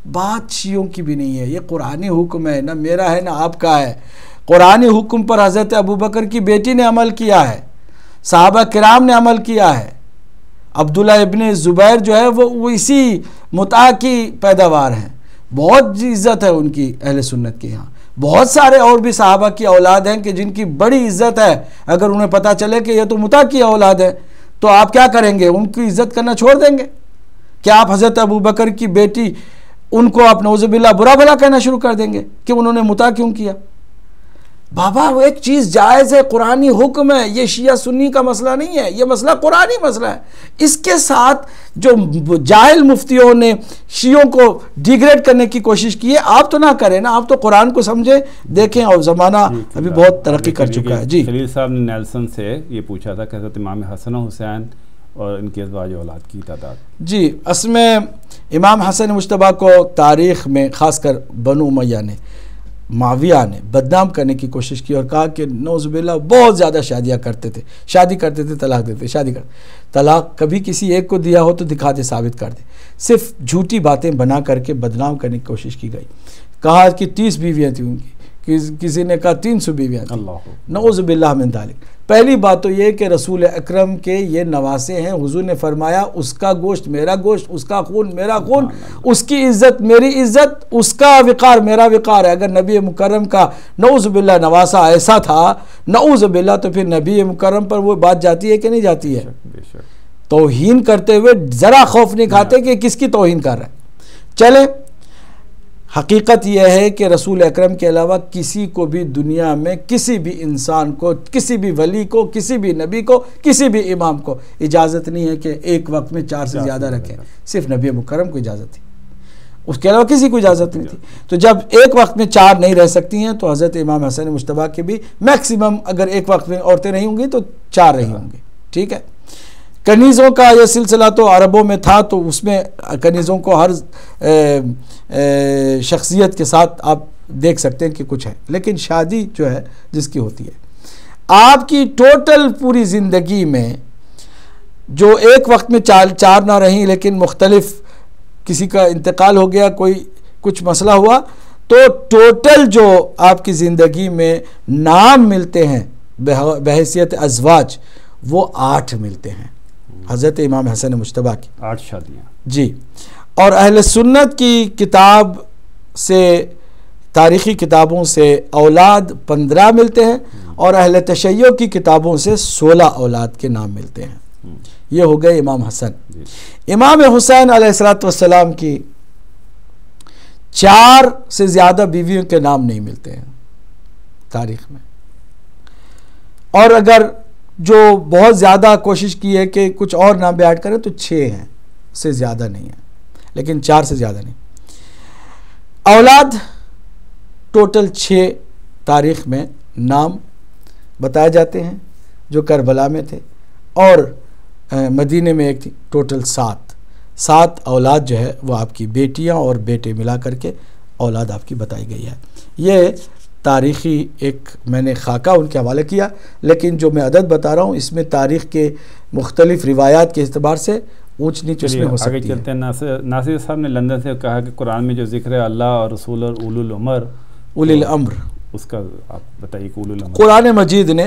बात शियों की भी नहीं है, ये कुरानी हुक्म है, ना मेरा है ना आपका है। कुरानी हुक्म पर हज़रत अबू बकर की बेटी ने अमल किया है, सहाबा किराम ने अमल किया है। अब्दुल्ला इब्ने ज़ुबैर जो है वो इसी मुता की पैदावार हैं, बहुत इज़्ज़त है उनकी अहले सुन्नत के यहाँ। बहुत सारे और भी सहाबा की औलाद हैं कि जिनकी बड़ी इज़्ज़त है। अगर उन्हें पता चले कि ये तो मुता की औलाद है तो आप क्या करेंगे, उनकी इज़्ज़त करना छोड़ देंगे? क्या आप हज़रत अबू बकर की बेटी उनको आप नौज़ुबिल्लाह बुरा भला कहना शुरू कर देंगे कि उन्होंने मुता क्यों किया? बाबा वो एक चीज़ जायज़ है, कुरानी हुक्म है, ये शिया सुन्नी का मसला नहीं है, ये मसला कुरानी मसला है। इसके साथ जो जाहिल मुफ्तियों ने शियों को डिग्रेड करने की कोशिश की है, आप तो ना करें ना, आप तो कुरान को समझें, देखें। और ज़माना अभी बहुत तरक्की कर चुका है। जी, खलील साहब ने नेल्सन से ये पूछा था कि हज़रत इमाम हसन हुसैन और इनके अज़वाज औलाद की तादाद। जी, असमें इमाम हसन मुश्तबा को तारीख़ में ख़ासकर बनु उमय्या ने, माविया ने बदनाम करने की कोशिश की और कहा कि नौज़ुबिल्लाह बहुत ज़्यादा शादियाँ करते थे, शादी करते थे, तलाक देते, शादी कर तलाक कभी किसी एक को दिया हो तो दिखा दे, साबित कर दे। सिर्फ झूठी बातें बना करके बदनाम करने की कोशिश की गई। कहा कि 30 बीवियाँ थी उनकी, किसी ने कहा 300 बीवियाँ थी। नऊज़ुबिल्लाह मिन ज़ालिक। पहली बात तो ये कि रसूल अकरम के ये नवासे हैं। हुजूर ने फरमाया उसका गोश्त मेरा गोश्त, उसका खून मेरा खून, उसकी इज़्ज़त मेरी इज़्ज़त, उसका विकार मेरा विकार है। अगर नबी मुकर्रम का नऊज़ुबिल्लाह नवासा ऐसा था, नऊज़ुबिल्लाह, तो फिर नबी मुकर्रम पर वो बात जाती है कि नहीं जाती है? तौहीन करते हुए ज़रा खौफ नहीं खाते कि किसकी तौहीन कर रहे हैं। चले, हकीकत यह है कि रसूल अकरम के अलावा किसी को भी दुनिया में, किसी भी इंसान को, किसी भी वली को, किसी भी नबी को, किसी भी इमाम को इजाज़त नहीं है कि एक वक्त में 4 से ज़्यादा रखें। सिर्फ नबी मुकर्रम को इजाज़त थी, उसके अलावा किसी को इजाज़त नहीं थी। तो जब एक वक्त में 4 नहीं रह सकती हैं तो हज़रत इमाम हसन मुश्तबा के भी मैक्सिमम, अगर एक वक्त में औरतें रही होंगी तो 4 रही होंगी। ठीक है। कनीज़ों का यह सिलसिला तो अरबों में था, तो उसमें कनीज़ों को हर शख्सियत के साथ आप देख सकते हैं कि कुछ है। लेकिन शादी जो है जिसकी होती है, आपकी टोटल पूरी ज़िंदगी में जो एक वक्त में 4 ना रही, लेकिन मुख्तलिफ किसी का इंतकाल हो गया, कोई कुछ मसला हुआ, तो टोटल जो आपकी ज़िंदगी में नाम मिलते हैं बहैसियत अज़वाज, वो 8 मिलते हैं। हज़रत इमाम हसन मुश्तबा की 8 शादियाँ। जी। और अहले सुन्नत की किताब से, तारीख़ी किताबों से औलाद 15 मिलते हैं और अहले तशय्यो की किताबों से 16 औलाद के नाम मिलते हैं। ये हो गए इमाम हसन। इमाम हुसैन अलैहिस्सलाम की 4 से ज़्यादा बीवियों के नाम नहीं मिलते हैं तारीख़ में। और अगर जो बहुत ज़्यादा कोशिश की है कि कुछ और नाम भी ऐड करें तो 6 हैं, से ज़्यादा नहीं है, लेकिन 4 से ज़्यादा नहीं। औलाद टोटल 6 तारीख़ में नाम बताए जाते हैं जो करबला में थे, और मदीने में एक थी। टोटल 7 औलाद जो है वो आपकी बेटियां और बेटे मिला करके औलाद आपकी बताई गई है। ये तारीख़ी एक मैंने खाका उनके हवाले किया, लेकिन जो मैं अदद बता रहा हूँ इसमें तारीख़ के मुख्तलिफ़ रिवायात के अतबार से ऊँच नीच उसमें हो सकती है। चलते हैं। नासिर साहब ने लंदन से कहा कि कुरान में जो जिक्र है अल्लाह और रसूल और उलुल अम्र, उसका आप बताइए। कुरान मजीद ने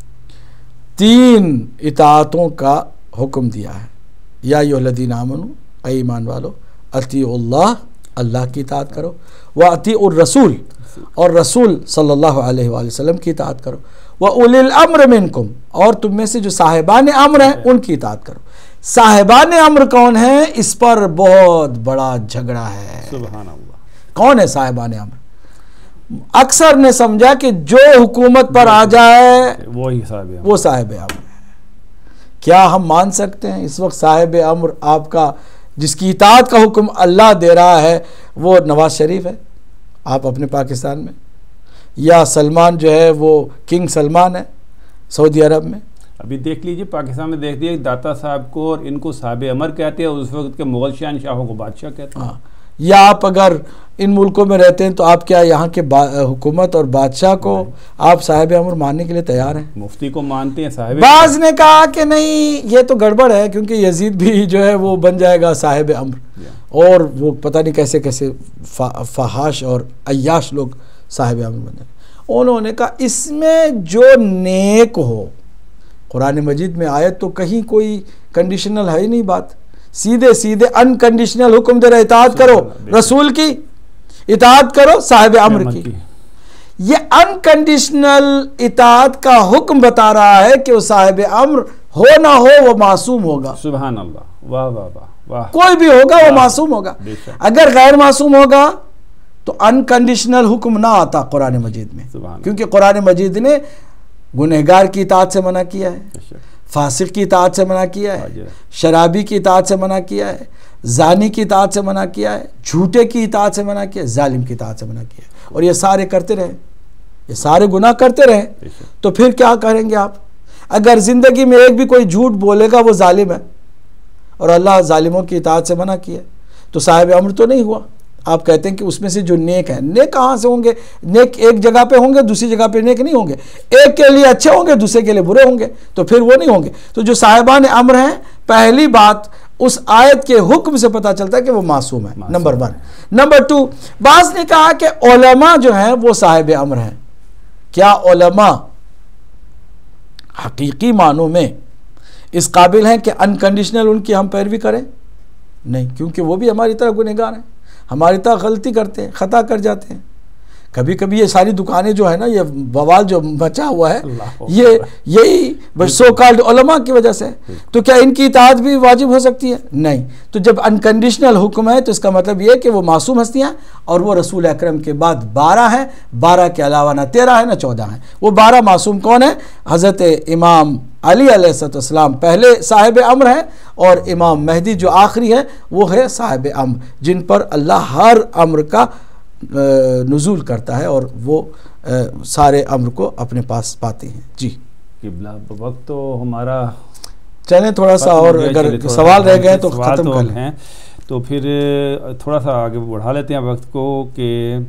3 इताअतों का हुक्म दिया है। या अय्युहल्लज़ीना आमनू, ऐ ईमान वालो, अतीउल्लाह, अल्लाह की इताअत करो, व अतीउर रसूल, और रसूल सल्लल्लाहु अलैहि वसल्लम की इताअत करो, व उलिल अम्र मिनकुम, और तुम में से जो साहिबान अम्र हैं उनकी इताअत करो। साहिबान अम्र कौन है, इस पर बहुत बड़ा झगड़ा है। सुभान अल्लाह। कौन है साहिबान अम्र? अक्सर ने समझा कि जो हुकूमत पर आ जाए वो साहिब अम्र है। क्या हम मान सकते हैं इस वक्त साहिब अम्र आपका, जिसकी इताअत का हुक्म अल्लाह दे रहा है, वो नवाज शरीफ है आप अपने पाकिस्तान में, या सलमान जो है वो किंग सलमान है सऊदी अरब में? अभी देख लीजिए पाकिस्तान में, देख दिए दाता साहब को और इनको साहिब अमर कहते हैं, उस वक्त के मुगल शहनशाहों को बादशाह कहते हैं। हाँ, या आप अगर इन मुल्कों में रहते हैं तो आप क्या यहाँ के हुकूमत और बादशाह को आप साहिब अमर मानने के लिए तैयार हैं? मुफ्ती को मानते हैं साहिब। बाज़ ने कहा कि नहीं, ये तो गड़बड़ है, क्योंकि यजीद भी जो है वो बन जाएगा साहिब अमर। और वो पता नहीं कैसे कैसे फहाश और अय्याश लोग साहिब अम्र बने। उन्होंने कहा इसमें जो नेक हो, कुरान मजीद में आयत तो कहीं कोई कंडीशनल है ही नहीं बात, सीधे सीधे अनकंडीशनल हुक्म दे रहा है, इताअत करो रसूल की, इताअत करो साहिब अम्र की। ये अनकंडीशनल इताअत का हुक्म बता रहा है कि वो साहिब अम्र हो ना हो वो मासूम होगा। सुभान अल्लाह, वाह वाह वाह वाह। कोई भी होगा वो मासूम होगा। अगर गैर मासूम होगा तो अनकंडीशनल हुक्म ना आता कुरान मजीद में, क्योंकि कुरान मजीद ने गुनहगार की इताअत से मना किया है, फासिक की इताअत से मना किया है, शराबी की इताअत से मना किया है, जानी की इताअत से मना किया है, झूठे की इताअत से मना किया है, जालिम की इताअत से मना किया है। और ये सारे करते रहे, ये सारे गुनाह करते रहे, तो फिर क्या करेंगे आप? अगर ज़िंदगी में एक भी कोई झूठ बोलेगा वो जालिम है और अल्लाह जालिमों की इताअत से मना किया, तो साहिब अम्र तो नहीं हुआ। आप कहते हैं कि उसमें से जो नेक है, नेक कहाँ से होंगे? नेक एक जगह पे होंगे, दूसरी जगह पे नेक नहीं होंगे। एक के लिए अच्छे होंगे, दूसरे के लिए बुरे होंगे, तो फिर वो नहीं होंगे। तो जो साहिबान अम्र हैं, पहली बात उस आयत के हुक्म से पता चलता है कि वो मासूम है, नंबर 1। नंबर 2, बाज़ ने कहा कि उलमा जो हैं वो साहिब अम्र हैं। क्या उलमा हकीकी मानों में इस काबिल हैं कि अनकंडीशनल उनकी हम पैरवी करें? नहीं, क्योंकि वो भी हमारी तरह गुनहगार हैं, हमारी तरह गलती करते हैं, खता कर जाते हैं। कभी कभी ये सारी दुकानें जो है ना, ये बवाल जो मचा हुआ है, ये यही सो कॉल्ड उलमा की वजह से। तो क्या इनकी इताअत भी वाजिब हो सकती है? नहीं। तो जब अनकंडीशनल हुक्म है तो इसका मतलब ये कि वो मासूम हस्तियाँ, और वो रसूल अकरम के बाद 12 हैं, 12 के अलावा ना 13 है ना 14 हैं। वो 12 मासूम कौन है? हज़रत इमाम अली अलैहिस्सलाम पहले साहिब अम्र है, और इमाम महदी जो आखिरी है वो है साहिब अम्र, जिन पर अल्लाह हर अम्र का नुज़ूल करता है और वो सारे अम्र को अपने पास पाते हैं। जी किबला, वक्त तो हमारा, चलें थोड़ा सा और अगर सवाल रह गए तो ख़त्म कर लें, तो फिर थोड़ा सा आगे बढ़ा लेते हैं वक्त को। कि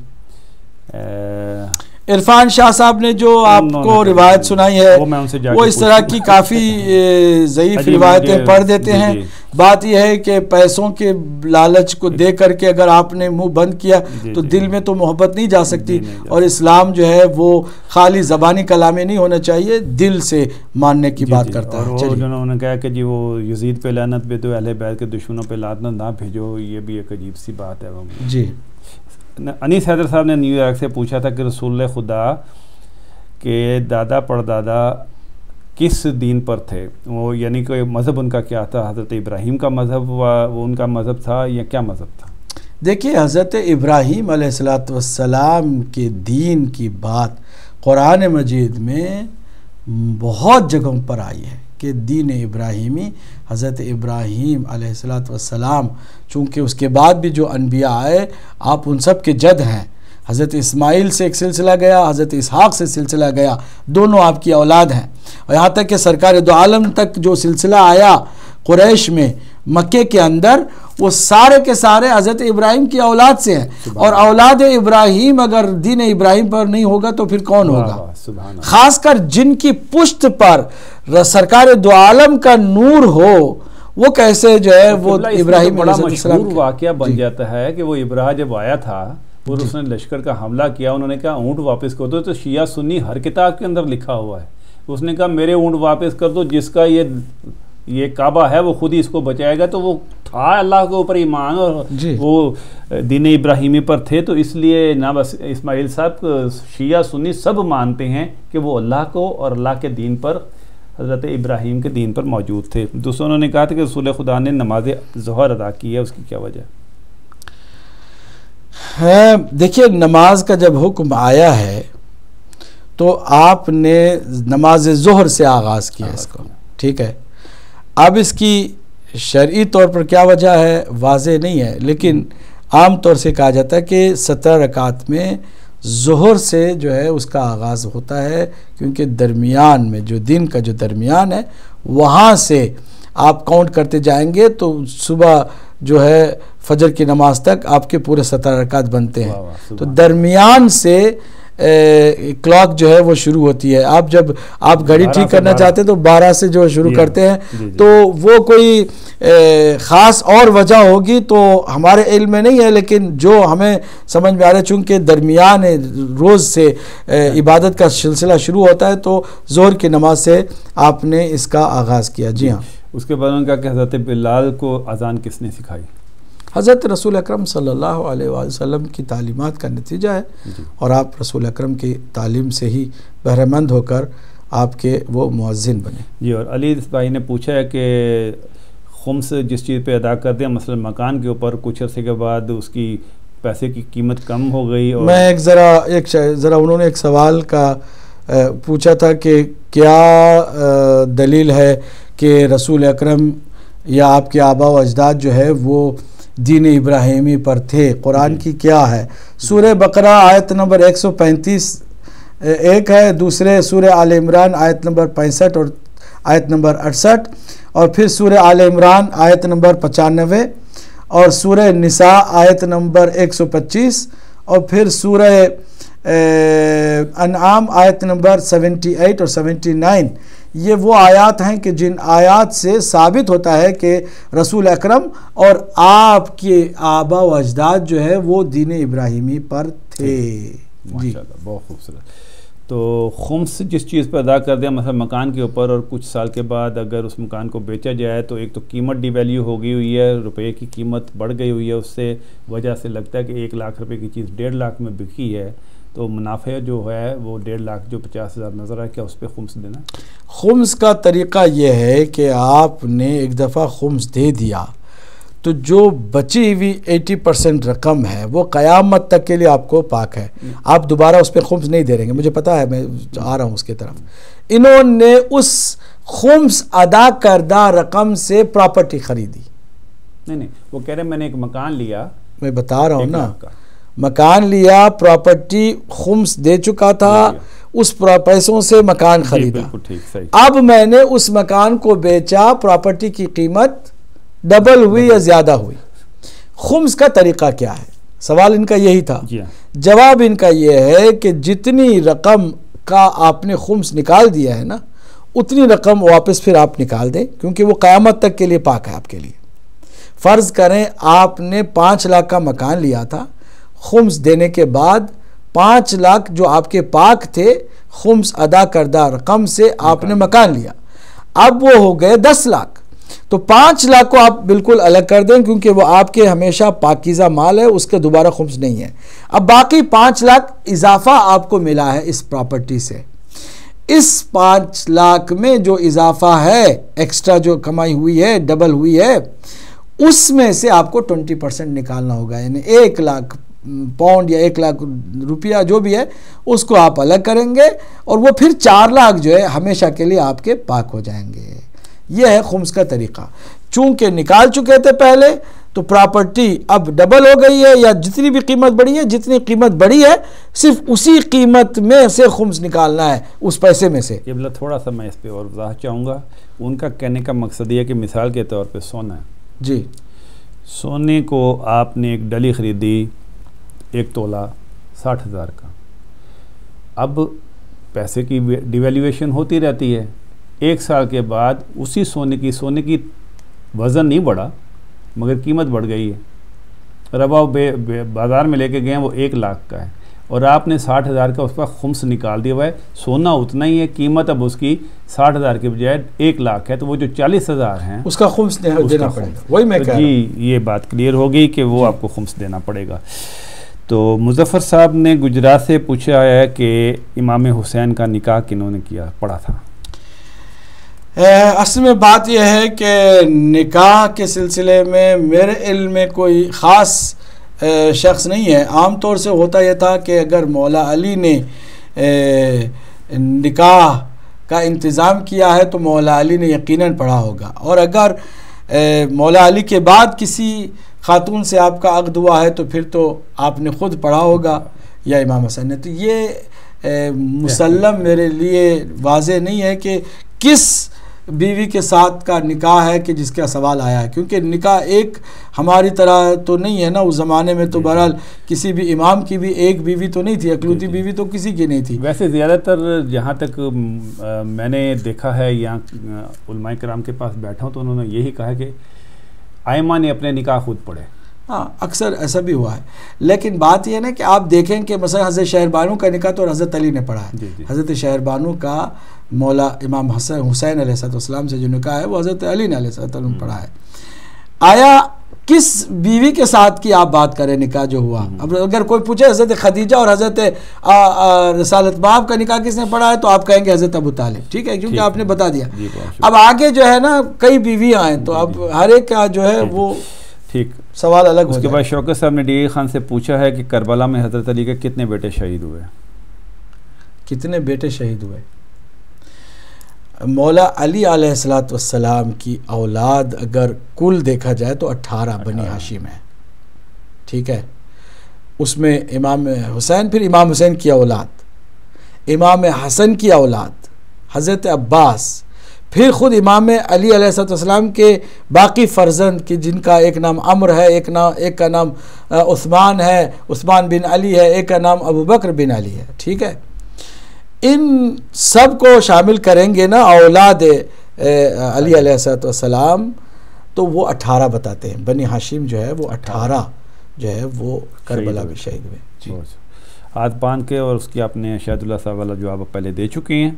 इरफान शाह साहब ने जो आपको रिवायत सुनाई है वो इस तरह की काफ़ी ज़ईफ़ रिवायतें पढ़ देते हैं। बात यह है कि पैसों के लालच को दे करके अगर आपने मुंह बंद किया तो दिल में तो मोहब्बत नहीं जा सकती, और इस्लाम जो है वो खाली ज़बानी कलामे नहीं होना चाहिए, दिल से मानने की बात करता है। और उन्होंने कहा कि जी वो यजीद पे लानत भेजो, अहले बैत के दुश्मनों पे लानत ना भेजो, ये भी एक अजीब सी बात है। जी, अनीस हैदर साहब ने न्यूयॉर्क से पूछा था कि रसूल खुदा के दादा परदादा किस दीन पर थे, वो यानी कि मज़हब उनका क्या था? हज़रत इब्राहीम का मज़हब वो उनका मज़हब था या क्या मज़हब था? देखिए, हज़रत इब्राहीम अलैहिस्सलाम के दीन की बात कुरान मजीद में बहुत जगहों पर आई है कि दीन इब्राहीमी, हज़रत इब्राहीम अलैहिस्सलाम, चूँकि उसके बाद भी जो अनबिया आए आप उन सब के जद हैं। हज़रत इस्माइल से एक सिलसिला गया, हज़रत इसहाक़ से सिलसिला गया, दोनों आपकी औलाद हैं। और यहाँ तक कि सरकार दो आलम तक जो सिलसिला आया कुरैश में, मक्के के अंदर, वो सारे के सारे हज़रत इब्राहीम की औलाद से हैं। और औलाद इब्राहीम अगर दीन इब्राहीम पर नहीं होगा तो फिर कौन होगा? ख़ासकर जिनकी पुश्त पर सरकार दो आलम का नूर हो, वो कैसे जो है वो इब्राहीम बड़ा मशहूर वाक़या बन जाता है कि वो इब्राहिम जब आया था और उसने लश्कर का हमला किया, उन्होंने कहा ऊँट वापस कर दो। तो शिया सुन्नी हर किताब के अंदर लिखा हुआ है, उसने कहा मेरे ऊँट वापस कर दो, जिसका ये काबा है वो खुद ही इसको बचाएगा। तो वो था अल्लाह के ऊपर ईमान और वो दीन इब्राहीमी पर थे, तो इसलिए ना बस इस्माइल साहब, शिया सुन्नी सब मानते हैं कि वो अल्लाह को और अल्लाह के दीन पर, हज़रत इब्राहीम के दीन पर मौजूद थे। दूसरों ने कहा था कि रसूल खुदा ने नमाज ज़ोहर अदा की है, उसकी क्या वजह है? देखिए, नमाज का जब हुक्म आया है तो आपने नमाज ज़ोहर से आगाज़ किया इसको, ठीक है। अब इसकी शरई तौर पर क्या वजह है वाज़ेह नहीं है, लेकिन आम तौर से कहा जाता है कि 17 रकात में ज़ोहर से जो है उसका आगाज़ होता है, क्योंकि दरमियान में जो दिन का जो दरमियान है वहाँ से आप काउंट करते जाएंगे तो सुबह जो है फजर की नमाज तक आपके पूरे 17 रकात बनते हैं। तो दरमियान से क्लॉक जो है वो शुरू होती है। आप जब आप घड़ी ठीक करना चाहते हैं तो 12 से जो शुरू करते हैं, तो वो कोई ख़ास और वजह होगी तो हमारे इल्म में नहीं है, लेकिन जो हमें समझ में आ रहा है चूँकि दरमियान रोज़ से इबादत का सिलसिला शुरू होता है तो ज़ोहर की नमाज से आपने इसका आगाज़ किया। जी हाँ। उसके बाद उनका कि हज़रत बिलाल को अज़ान किसने सिखाई? हज़रत रसूल अकरम सल्लल्लाहु अलैहि वसल्लम की तालीमात का नतीजा है और आप रसूल अकरम की तालीम से ही बहरेमंद होकर आपके वो मुअज्जिन बने। जी, और अली भाई ने पूछा है कि खुम्स जिस चीज़ पे अदा कर दिया, मसलन मकान के ऊपर, कुछ अर्से के बाद उसकी पैसे की कीमत कम हो गई। और मैं ज़रा उन्होंने एक सवाल का पूछा था कि क्या दलील है कि रसूल अकरम या आपके आबा व अजदाद जो है वो दीन इब्राहिमी पर थे, कुरान की क्या है? सूरह बकरा आयत नंबर 135 एक है, दूसरे सूरह आल इमरान आयत नंबर 65 और आयत नंबर 68, और फिर सूरह आल इमरान आयत नंबर 95 और सूरह निसा आयत नंबर 125 और फिर सूरह अनआम आयत नंबर 78 और 79। ये वो आयात हैं कि जिन आयात से साबित होता है कि रसूल अकरम और आपके आबा व अजदाद जो है वो दीन इब्राहिमी पर थे। माशाअल्लाह, बहुत खूबसूरत। तो खुम्स जिस चीज़ पर अदा कर दिया, मतलब मकान के ऊपर, और कुछ साल के बाद अगर उस मकान को बेचा जाए तो एक तो कीमत डिवैल्यू हो गई हुई है, रुपये की कीमत बढ़ गई हुई है, उससे वजह से लगता है कि 1 लाख रुपए की चीज़ 1.5 लाख में बिकी है, तो मुनाफे जो है वो 1.5 लाख जो 50,000 नज़र आए, क्या उस पर खुम्स देना? खुम्स का तरीक़ा ये है कि आपने एक दफ़ा खुम्स दे दिया तो जो बची हुई 80% रकम है वो क़यामत तक के लिए आपको पाक है, आप दोबारा उस पर खुम्स नहीं दे रहेंगे। मुझे पता है, मैं आ रहा हूँ उसकी तरफ। इन्होंने उस खुम्स अदा करदा रकम से प्रॉपर्टी ख़रीदी। नहीं, वो कह रहे मैंने एक मकान लिया, मैं बता रहा हूँ ना, मकान लिया, प्रॉपर्टी खुम्स दे चुका था, उस पैसों से मकान खरीदा, अब मैंने उस मकान को बेचा, प्रॉपर्टी की कीमत डबल हुई या ज़्यादा हुई। खुम्स का तरीक़ा क्या है? सवाल इनका यही था। जवाब इनका यह है कि जितनी रकम का आपने खुम्स निकाल दिया है ना, उतनी रकम वापस फिर आप निकाल दें, क्योंकि वो क़यामत तक के लिए पाक है आपके लिए। फ़र्ज़ करें आपने 5 लाख का मकान लिया था, खुम्स देने के बाद 5 लाख जो आपके पाक थे, खुम्स अदा करदा रकम से आपने मकान लिया, अब वो हो गए 10 लाख। तो 5 लाख को आप बिल्कुल अलग कर दें, क्योंकि वो आपके हमेशा पाकीज़ा माल है, उसका दोबारा खुम्स नहीं है। अब बाकी 5 लाख इजाफा आपको मिला है इस प्रॉपर्टी से, इस 5 लाख में जो इजाफा है, एक्स्ट्रा जो कमाई हुई है, डबल हुई है, उसमें से आपको 20% निकालना होगा। यानी 1 लाख पाउंड या 1 लाख रुपया जो भी है उसको आप अलग करेंगे और वो फिर 4 लाख जो है हमेशा के लिए आपके पाक हो जाएंगे। यह है खुम्स का तरीक़ा। चूँकि निकाल चुके थे पहले तो प्रॉपर्टी अब डबल हो गई है, या जितनी भी कीमत बढ़ी है, जितनी कीमत बढ़ी है सिर्फ उसी कीमत में से खुम्स निकालना है, उस पैसे में से। केवल थोड़ा सा मैं इस पर और वजाहत चाहूँगा। उनका कहने का मकसद ये है कि मिसाल के तौर पर सोना है जी, सोने को आपने एक डली ख़रीदी 1 तोला 60,000 का, अब पैसे की डिवैल्यूएशन होती रहती है, 1 साल के बाद उसी सोने की वज़न नहीं बढ़ा मगर कीमत बढ़ गई है, रवा बाज़ार में लेके गए हैं, वो 1 लाख का है और आपने 60,000 का उस पर खुम्स निकाल दिया हुआ है। सोना उतना ही है, कीमत अब उसकी 60,000 के बजाय 1 लाख है, तो वो जो 40,000 हैं उसका खुम्स देना पड़ेगा। वही मैं कह रहा हूं। जी, ये बात क्लियर होगी कि वो आपको खुम्स देना पड़ेगा। तो मुजफ्फर साहब ने गुजरात से पूछा है कि इमाम हुसैन का निकाह किन्होंने किया, पढ़ा था? असल में बात यह है कि निकाह के सिलसिले में मेरे इल्म में कोई ख़ास शख्स नहीं है। आम तौर से होता यह था कि अगर मौला अली ने निकाह का इंतज़ाम किया है तो मौला अली ने यकीनन पढ़ा होगा, और अगर मौला अली के बाद किसी खातून से आपका अक़्द हुआ है तो फिर तो आपने ख़ुद पढ़ा होगा या इमाम हसन ने। तो ये मुसल्लम मेरे लिए वाज़े नहीं है कि किस बीवी के साथ का निकाह है कि जिसका सवाल आया है, क्योंकि निकाह एक हमारी तरह तो नहीं है ना। उस ज़माने में तो बहरहाल किसी भी इमाम की भी एक बीवी तो नहीं थी, अकलूती बीवी तो किसी की नहीं थी। वैसे ज़्यादातर जहाँ तक मैंने देखा है, यहाँ उलमाए किराम के पास बैठा हूँ तो उन्होंने यही कहा कि आइमा ने अपने निकाह खुद पढ़े। हाँ, अक्सर ऐसा भी हुआ है, लेकिन बात यह है ना कि आप देखें कि मसलन हज़रत शहरबानू का निकाह तो हज़रत अली ने पढ़ा है। हज़रत शहरबानू का मौला इमाम हुसैन अलैहिस्सलाम से जो निकाह है वो हज़रत अली ने अलैहिस्सलाम पढ़ा है। आया किस बीवी के साथ की आप बात करें निकाह जो हुआ? अब अगर कोई पूछे हज़रत खदीजा और हज़रत रसालत बाब का निकाह किसने पढ़ा है, तो आप कहेंगे हज़रत अबू तालिब, ठीक है, क्योंकि आपने बता दिया। अब आगे जो है ना कई बीवियाँ हैं, तो अब हर एक का जो है वो ठीक सवाल अलग। उसके बाद शौकत साहब ने डी खान से पूछा है कि करबला में हज़रत अली के कितने बेटे शहीद हुए? कितने बेटे शहीद हुए? मौला अली अलैहिस्सलाम की औलाद अगर कुल देखा जाए तो 18 बनी हाशिम है, ठीक है। उसमें इमाम हुसैन, फिर इमाम हुसैन की औलाद, इमाम हसन की औलाद, हज़रत अब्बास, फिर ख़ुद इमाम अली अलैहिस्सलाम के बाकी फ़र्जंद की जिनका एक नाम अम्र है, एक का नाम उस्मान है, उस्मान बिन अली है, एक का नाम अबू बकर बिन अली है, ठीक है। इन सब को शामिल करेंगे ना औलाद अली अलैहिस्सलाम, तो वो 18 बताते हैं। बनी हाशिम जो है वो 18 जो है वो करबला में शहीद हुए जी। हाथ बांध के, और उसकी आपने शाहदुल्लाह साहब वाला जवाब पहले दे चुकी हैं।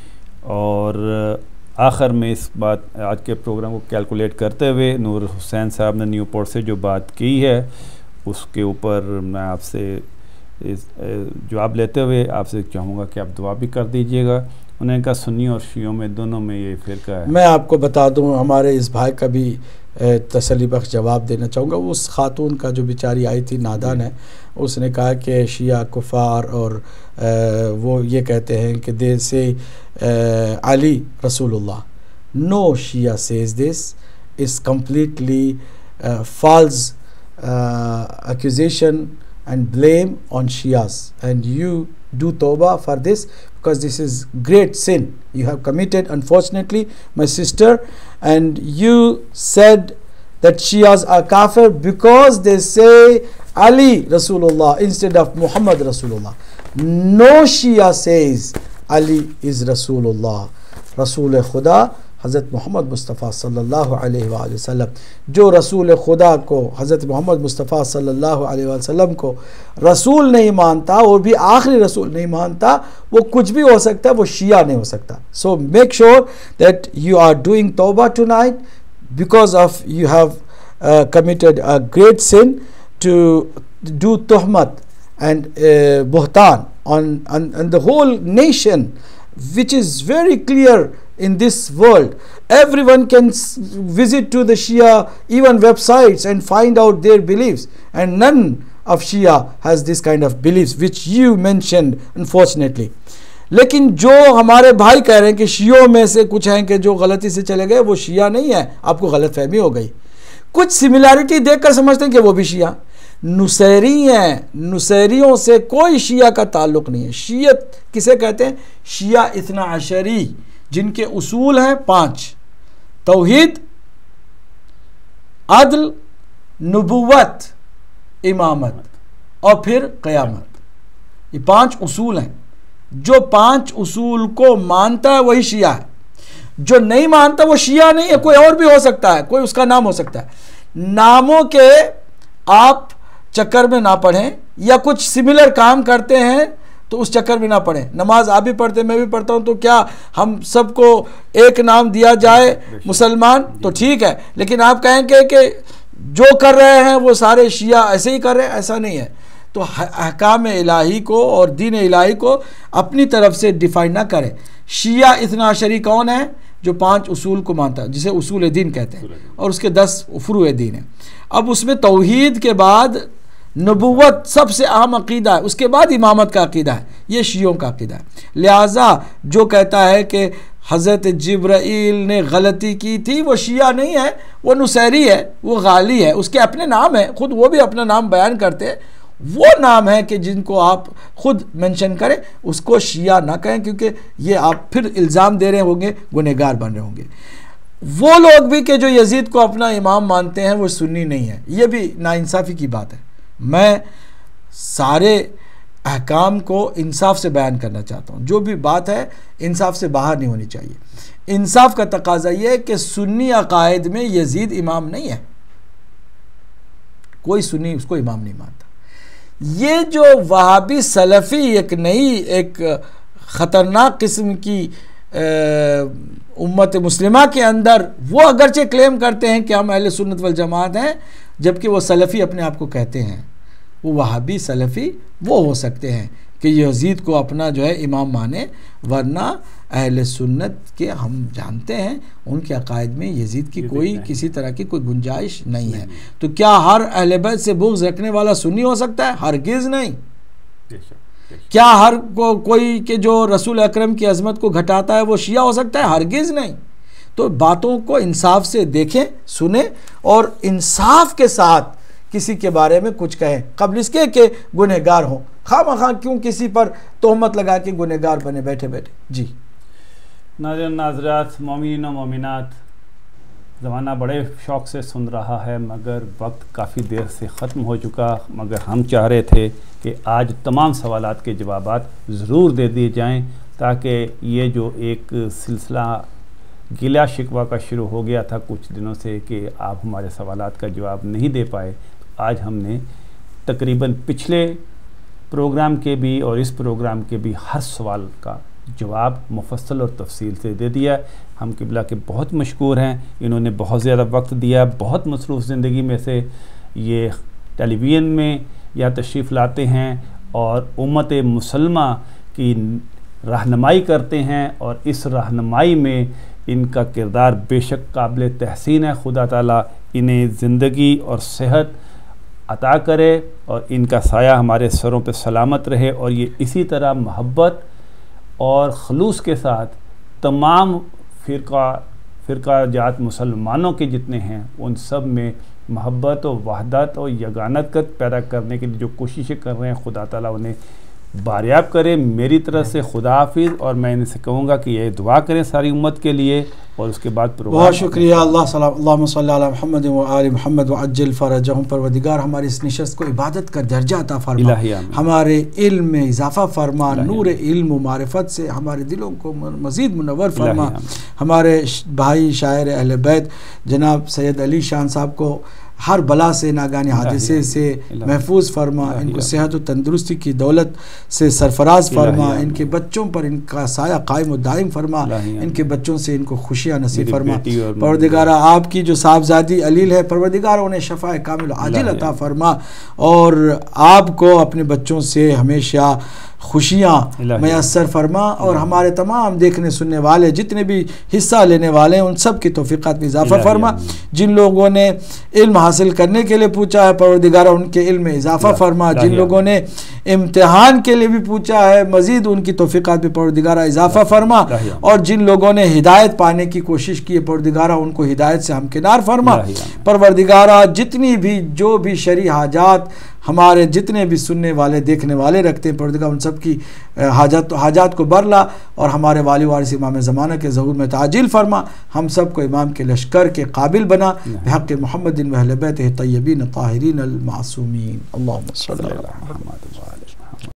और आखिर में इस बात आज के प्रोग्राम को कैलकुलेट करते हुए नूर हुसैन साहब ने न्यूपोर्ट से जो बात की है उसके ऊपर मैं आपसे इस जवाब लेते हुए आपसे चाहूँगा कि आप दुआ भी कर दीजिएगा। उन्होंने कहा सुन्नी और शियों में दोनों में ये फ़िरका है। मैं आपको बता दूं, हमारे इस भाई का भी तसल्ली बख्श जवाब देना चाहूँगा। उस खातून का जो बेचारी आई थी नादान है, उसने कहा कि शिया कुफार और वो ये कहते हैं कि दे से अली रसूलुल्लाह। No Shia says this is completely false accusation and blame on Shias, and you do tawbah for this because this is great sin you have committed, unfortunately, my sister. And you said that Shias are kafir because they say Ali Rasulullah instead of Muhammad Rasulullah. No Shia says Ali is Rasulullah. Rasul Khuda हज़रत मोहम्मद मुस्तफ़ा सल्लल्लाहु अलैहि वसल्लम, जो रसूल खुदा को, हज़रत मोहम्मद मुस्तफ़ा सल्लल्लाहु अलैहि वसल्लम को रसूल नहीं मानता और भी आखिरी रसूल नहीं मानता, वो कुछ भी हो सकता है, वो शिया नहीं हो सकता। So make sure that you are doing तौबा tonight because of you have committed a great sin to do तोहमत एंड बुहतान on the whole nation, which is very clear in this world. Everyone can visit to the Shia even websites and find out their beliefs, and none of Shia has this kind of beliefs which you mentioned, unfortunately. लेकिन जो हमारे भाई कह रहे हैं कि शियों में से कुछ हैं कि जो गलती से चले गए, वो शिया नहीं है, आपको गलत फहमी हो गई। कुछ सिमिलैरिटी देखकर समझते हैं कि वो भी शिया। नुसैरी हैं, नुसैरियों से कोई शिया का ताल्लुक़ नहीं है। शियत किसे कहते हैं? शिया इतना अशरी, जिनके उसूल हैं 5: तौहीद, अदल, नबुव्वत, इमामत और फिर क़यामत। ये 5 उसूल हैं। जो 5 उसूल को मानता है वही शिया है, जो नहीं मानता वो शिया नहीं है। कोई और भी हो सकता है, कोई उसका नाम हो सकता है। नामों के आप चक्कर में ना पढ़ें, या कुछ सिमिलर काम करते हैं तो उस चक्कर में ना पढ़ें। नमाज आप भी पढ़ते, मैं भी पढ़ता हूं, तो क्या हम सबको एक नाम दिया जाए मुसलमान? तो ठीक है, लेकिन आप कहेंगे कि जो कर रहे हैं वो सारे शिया ऐसे ही कर रहे हैं, ऐसा नहीं है। तो अहकाम इलाही को और दीन इलाही को अपनी तरफ से डिफाइन ना करें। शिया इतना अशरी कौन है? जो 5 उसूल को मानता है, जिसे उसूल दीन कहते हैं, और उसके 10 फुरू दीन है। अब उसमें तौहीद के बाद नबुव्वत सबसे अहम अकीदा है, उसके बाद इमामत का अकीदा है। ये शियों का अकीदा है। लिहाजा जो कहता है कि हज़रत जिब्राइल ने गलती की थी, वो शिया नहीं है, वो नुसैरी है, वो गाली है। उसके अपने नाम है, खुद वो भी अपना नाम बयान करते हैं। वो नाम है कि जिनको आप खुद मेंशन करें, उसको शिया ना कहें, क्योंकि ये आप फिर इल्ज़ाम दे रहे होंगे, गुनहगार बन रहे होंगे। वो लोग भी कि जो यजीद को अपना इमाम मानते हैं, वो सुन्नी नहीं है। ये भी नाइंसाफ़ी की बात है। मैं सारे अहकाम को इंसाफ से बयान करना चाहता हूँ। जो भी बात है इंसाफ से बाहर नहीं होनी चाहिए। इंसाफ का तकाजा ये है कि सुन्नी अकायद में यजीद इमाम नहीं है, कोई सुन्नी उसको इमाम नहीं मानता। ये जो वहाबी सलफ़ी एक नई एक ख़तरनाक किस्म की उम्मत मुस्लिमा के अंदर, वो अगरचे क्लेम करते हैं कि हम अहले सुन्नत वल जमात हैं, जबकि वो सलफ़ी अपने आप को कहते हैं। वो वहाबी सलफ़ी वो हो सकते हैं कि यजीद को अपना जो है इमाम माने, वरना अहले सुन्नत के हम जानते हैं उनके अकायद में यजीद की कोई किसी तरह की कोई गुंजाइश नहीं है। तो क्या हर अहले बैत से बुग़्ज़ रखने वाला सुन्नी हो सकता है? हरगिज़ नहीं। क्या हर कोई के जो रसूल अकरम की अज़मत को घटाता है वो शिया हो सकता है? हरगिज़ नहीं। तो बातों को इंसाफ से देखें, सुने और इंसाफ के साथ किसी के बारे में कुछ कहें, क़ब्ल इसके के गुनहगार हों। खामखा क्यों किसी पर तोहमत लगा के गुनहगार बने बैठे बैठे। जी नाज़रीन नाज़रात, मोमिनीन व मोमिनात, ज़माना बड़े शौक़ से सुन रहा है मगर वक्त काफ़ी देर से ख़त्म हो चुका। मगर हम चाह रहे थे कि आज तमाम सवालात के जवाबात ज़रूर दे दिए जाएं, ताकि ये जो एक सिलसिला गिला शिकवा का शुरू हो गया था कुछ दिनों से कि आप हमारे सवालात का जवाब नहीं दे पाए, आज हमने तकरीबन पिछले प्रोग्राम के भी और इस प्रोग्राम के भी हर सवाल का जवाब मुफस्सल और तफसील से दे दिया। हम किबला के बहुत मशकूर हैं, इन्होंने बहुत ज़्यादा वक्त दिया, बहुत मसरूफ़ ज़िंदगी में से ये टेलीविज़न में या तशरीफ़ लाते हैं और उम्मत मुसलमा की रहनुमाई करते हैं, और इस रहनुमाई में इनका किरदार बेशक काबिल तहसीन है। खुदा ताला इन्हें ज़िंदगी और सेहत अता करे और इनका साया हमारे सरों पे सलामत रहे, और ये इसी तरह मोहब्बत और खलूस के साथ तमाम फ़िरका जात मुसलमानों के जितने हैं उन सब में मोहब्बत और वहदत और यगानत पैदा करने के लिए जो कोशिशें कर रहे हैं, खुदा ताला उन्हें बारियाब करे। मेरी तरफ से खुदा हाफिज़, और मैं इनसे कहूँगा कि ये दुआ करें सारी उम्मत के लिए। और उसके बाद बहुत शुक्रिया। अल्लाहुम्मा सल्ली अला मुहम्मद व आलि मुहम्मद व अज्जिल फ़रजहुम। परवरदिगार हमारी इस नशस्त को इबादत का दर्जा अता फरमा, हमारे इल्म में इजाफ़ा फरमा, नूर इल्म व मारिफत से हमारे दिलों को मज़ीद मुनव्वर फरमा। हमारे भाई शायर अहले बैत जनाब सैयद अली शान साहब को हर बला से, नागानी हादिसे से महफूज फरमा, इनको सेहत व तंदुरुस्ती की दौलत से सरफराज फरमा, इनके बच्चों पर इनका साया कायम व दायम फरमा, इनके बच्चों से इनको खुशियाँ नसीब फरमा। परवरदिगारा आपकी जो साहबजादी अलील है, परवरदिगारा उन्हें शफ़ाए कामिल आजिल अता फरमा, और आपको अपने बच्चों से हमेशा खुशियाँ मैसर फरमा, और हमारे तमाम देखने सुनने वाले जितने भी हिस्सा लेने वाले हैं उन सब की तौफीक़ात में इजाफ़ा फरमा। जिन लोगों ने इल्म हासिल करने के लिए पूछा है, परवरदिगारा उनके इल्म में इजाफ़ा फरमा। जिन लोगों ने इम्तिहान के लिए भी पूछा है, मज़ीद उनकी तौफीक़ात में परवरदिगारा इजाफ़ा फरमा। और जिन लोगों ने हिदायत पाने की कोशिश की है, परवरदिगारा उनको हिदायत से हमकिनार फरमा। परवरदिगारा जितनी भी जो भी शरई हाजात हमारे जितने भी सुनने वाले देखने वाले रखते हैं, परवरदिगार उन सब की हाजात को बरला, और हमारे वाली वारिस इमाम ज़माना के ज़हूर में ताजिल फरमा। हम सब को इमाम के लश्कर के काबिल बना, बिहक़्क़ि मुहम्मदिन व अहले बैतिही तय्यबीन ताहिरीन अल मासूमीन। अल्लाहुम्मा सल्लि अला मुहम्मद।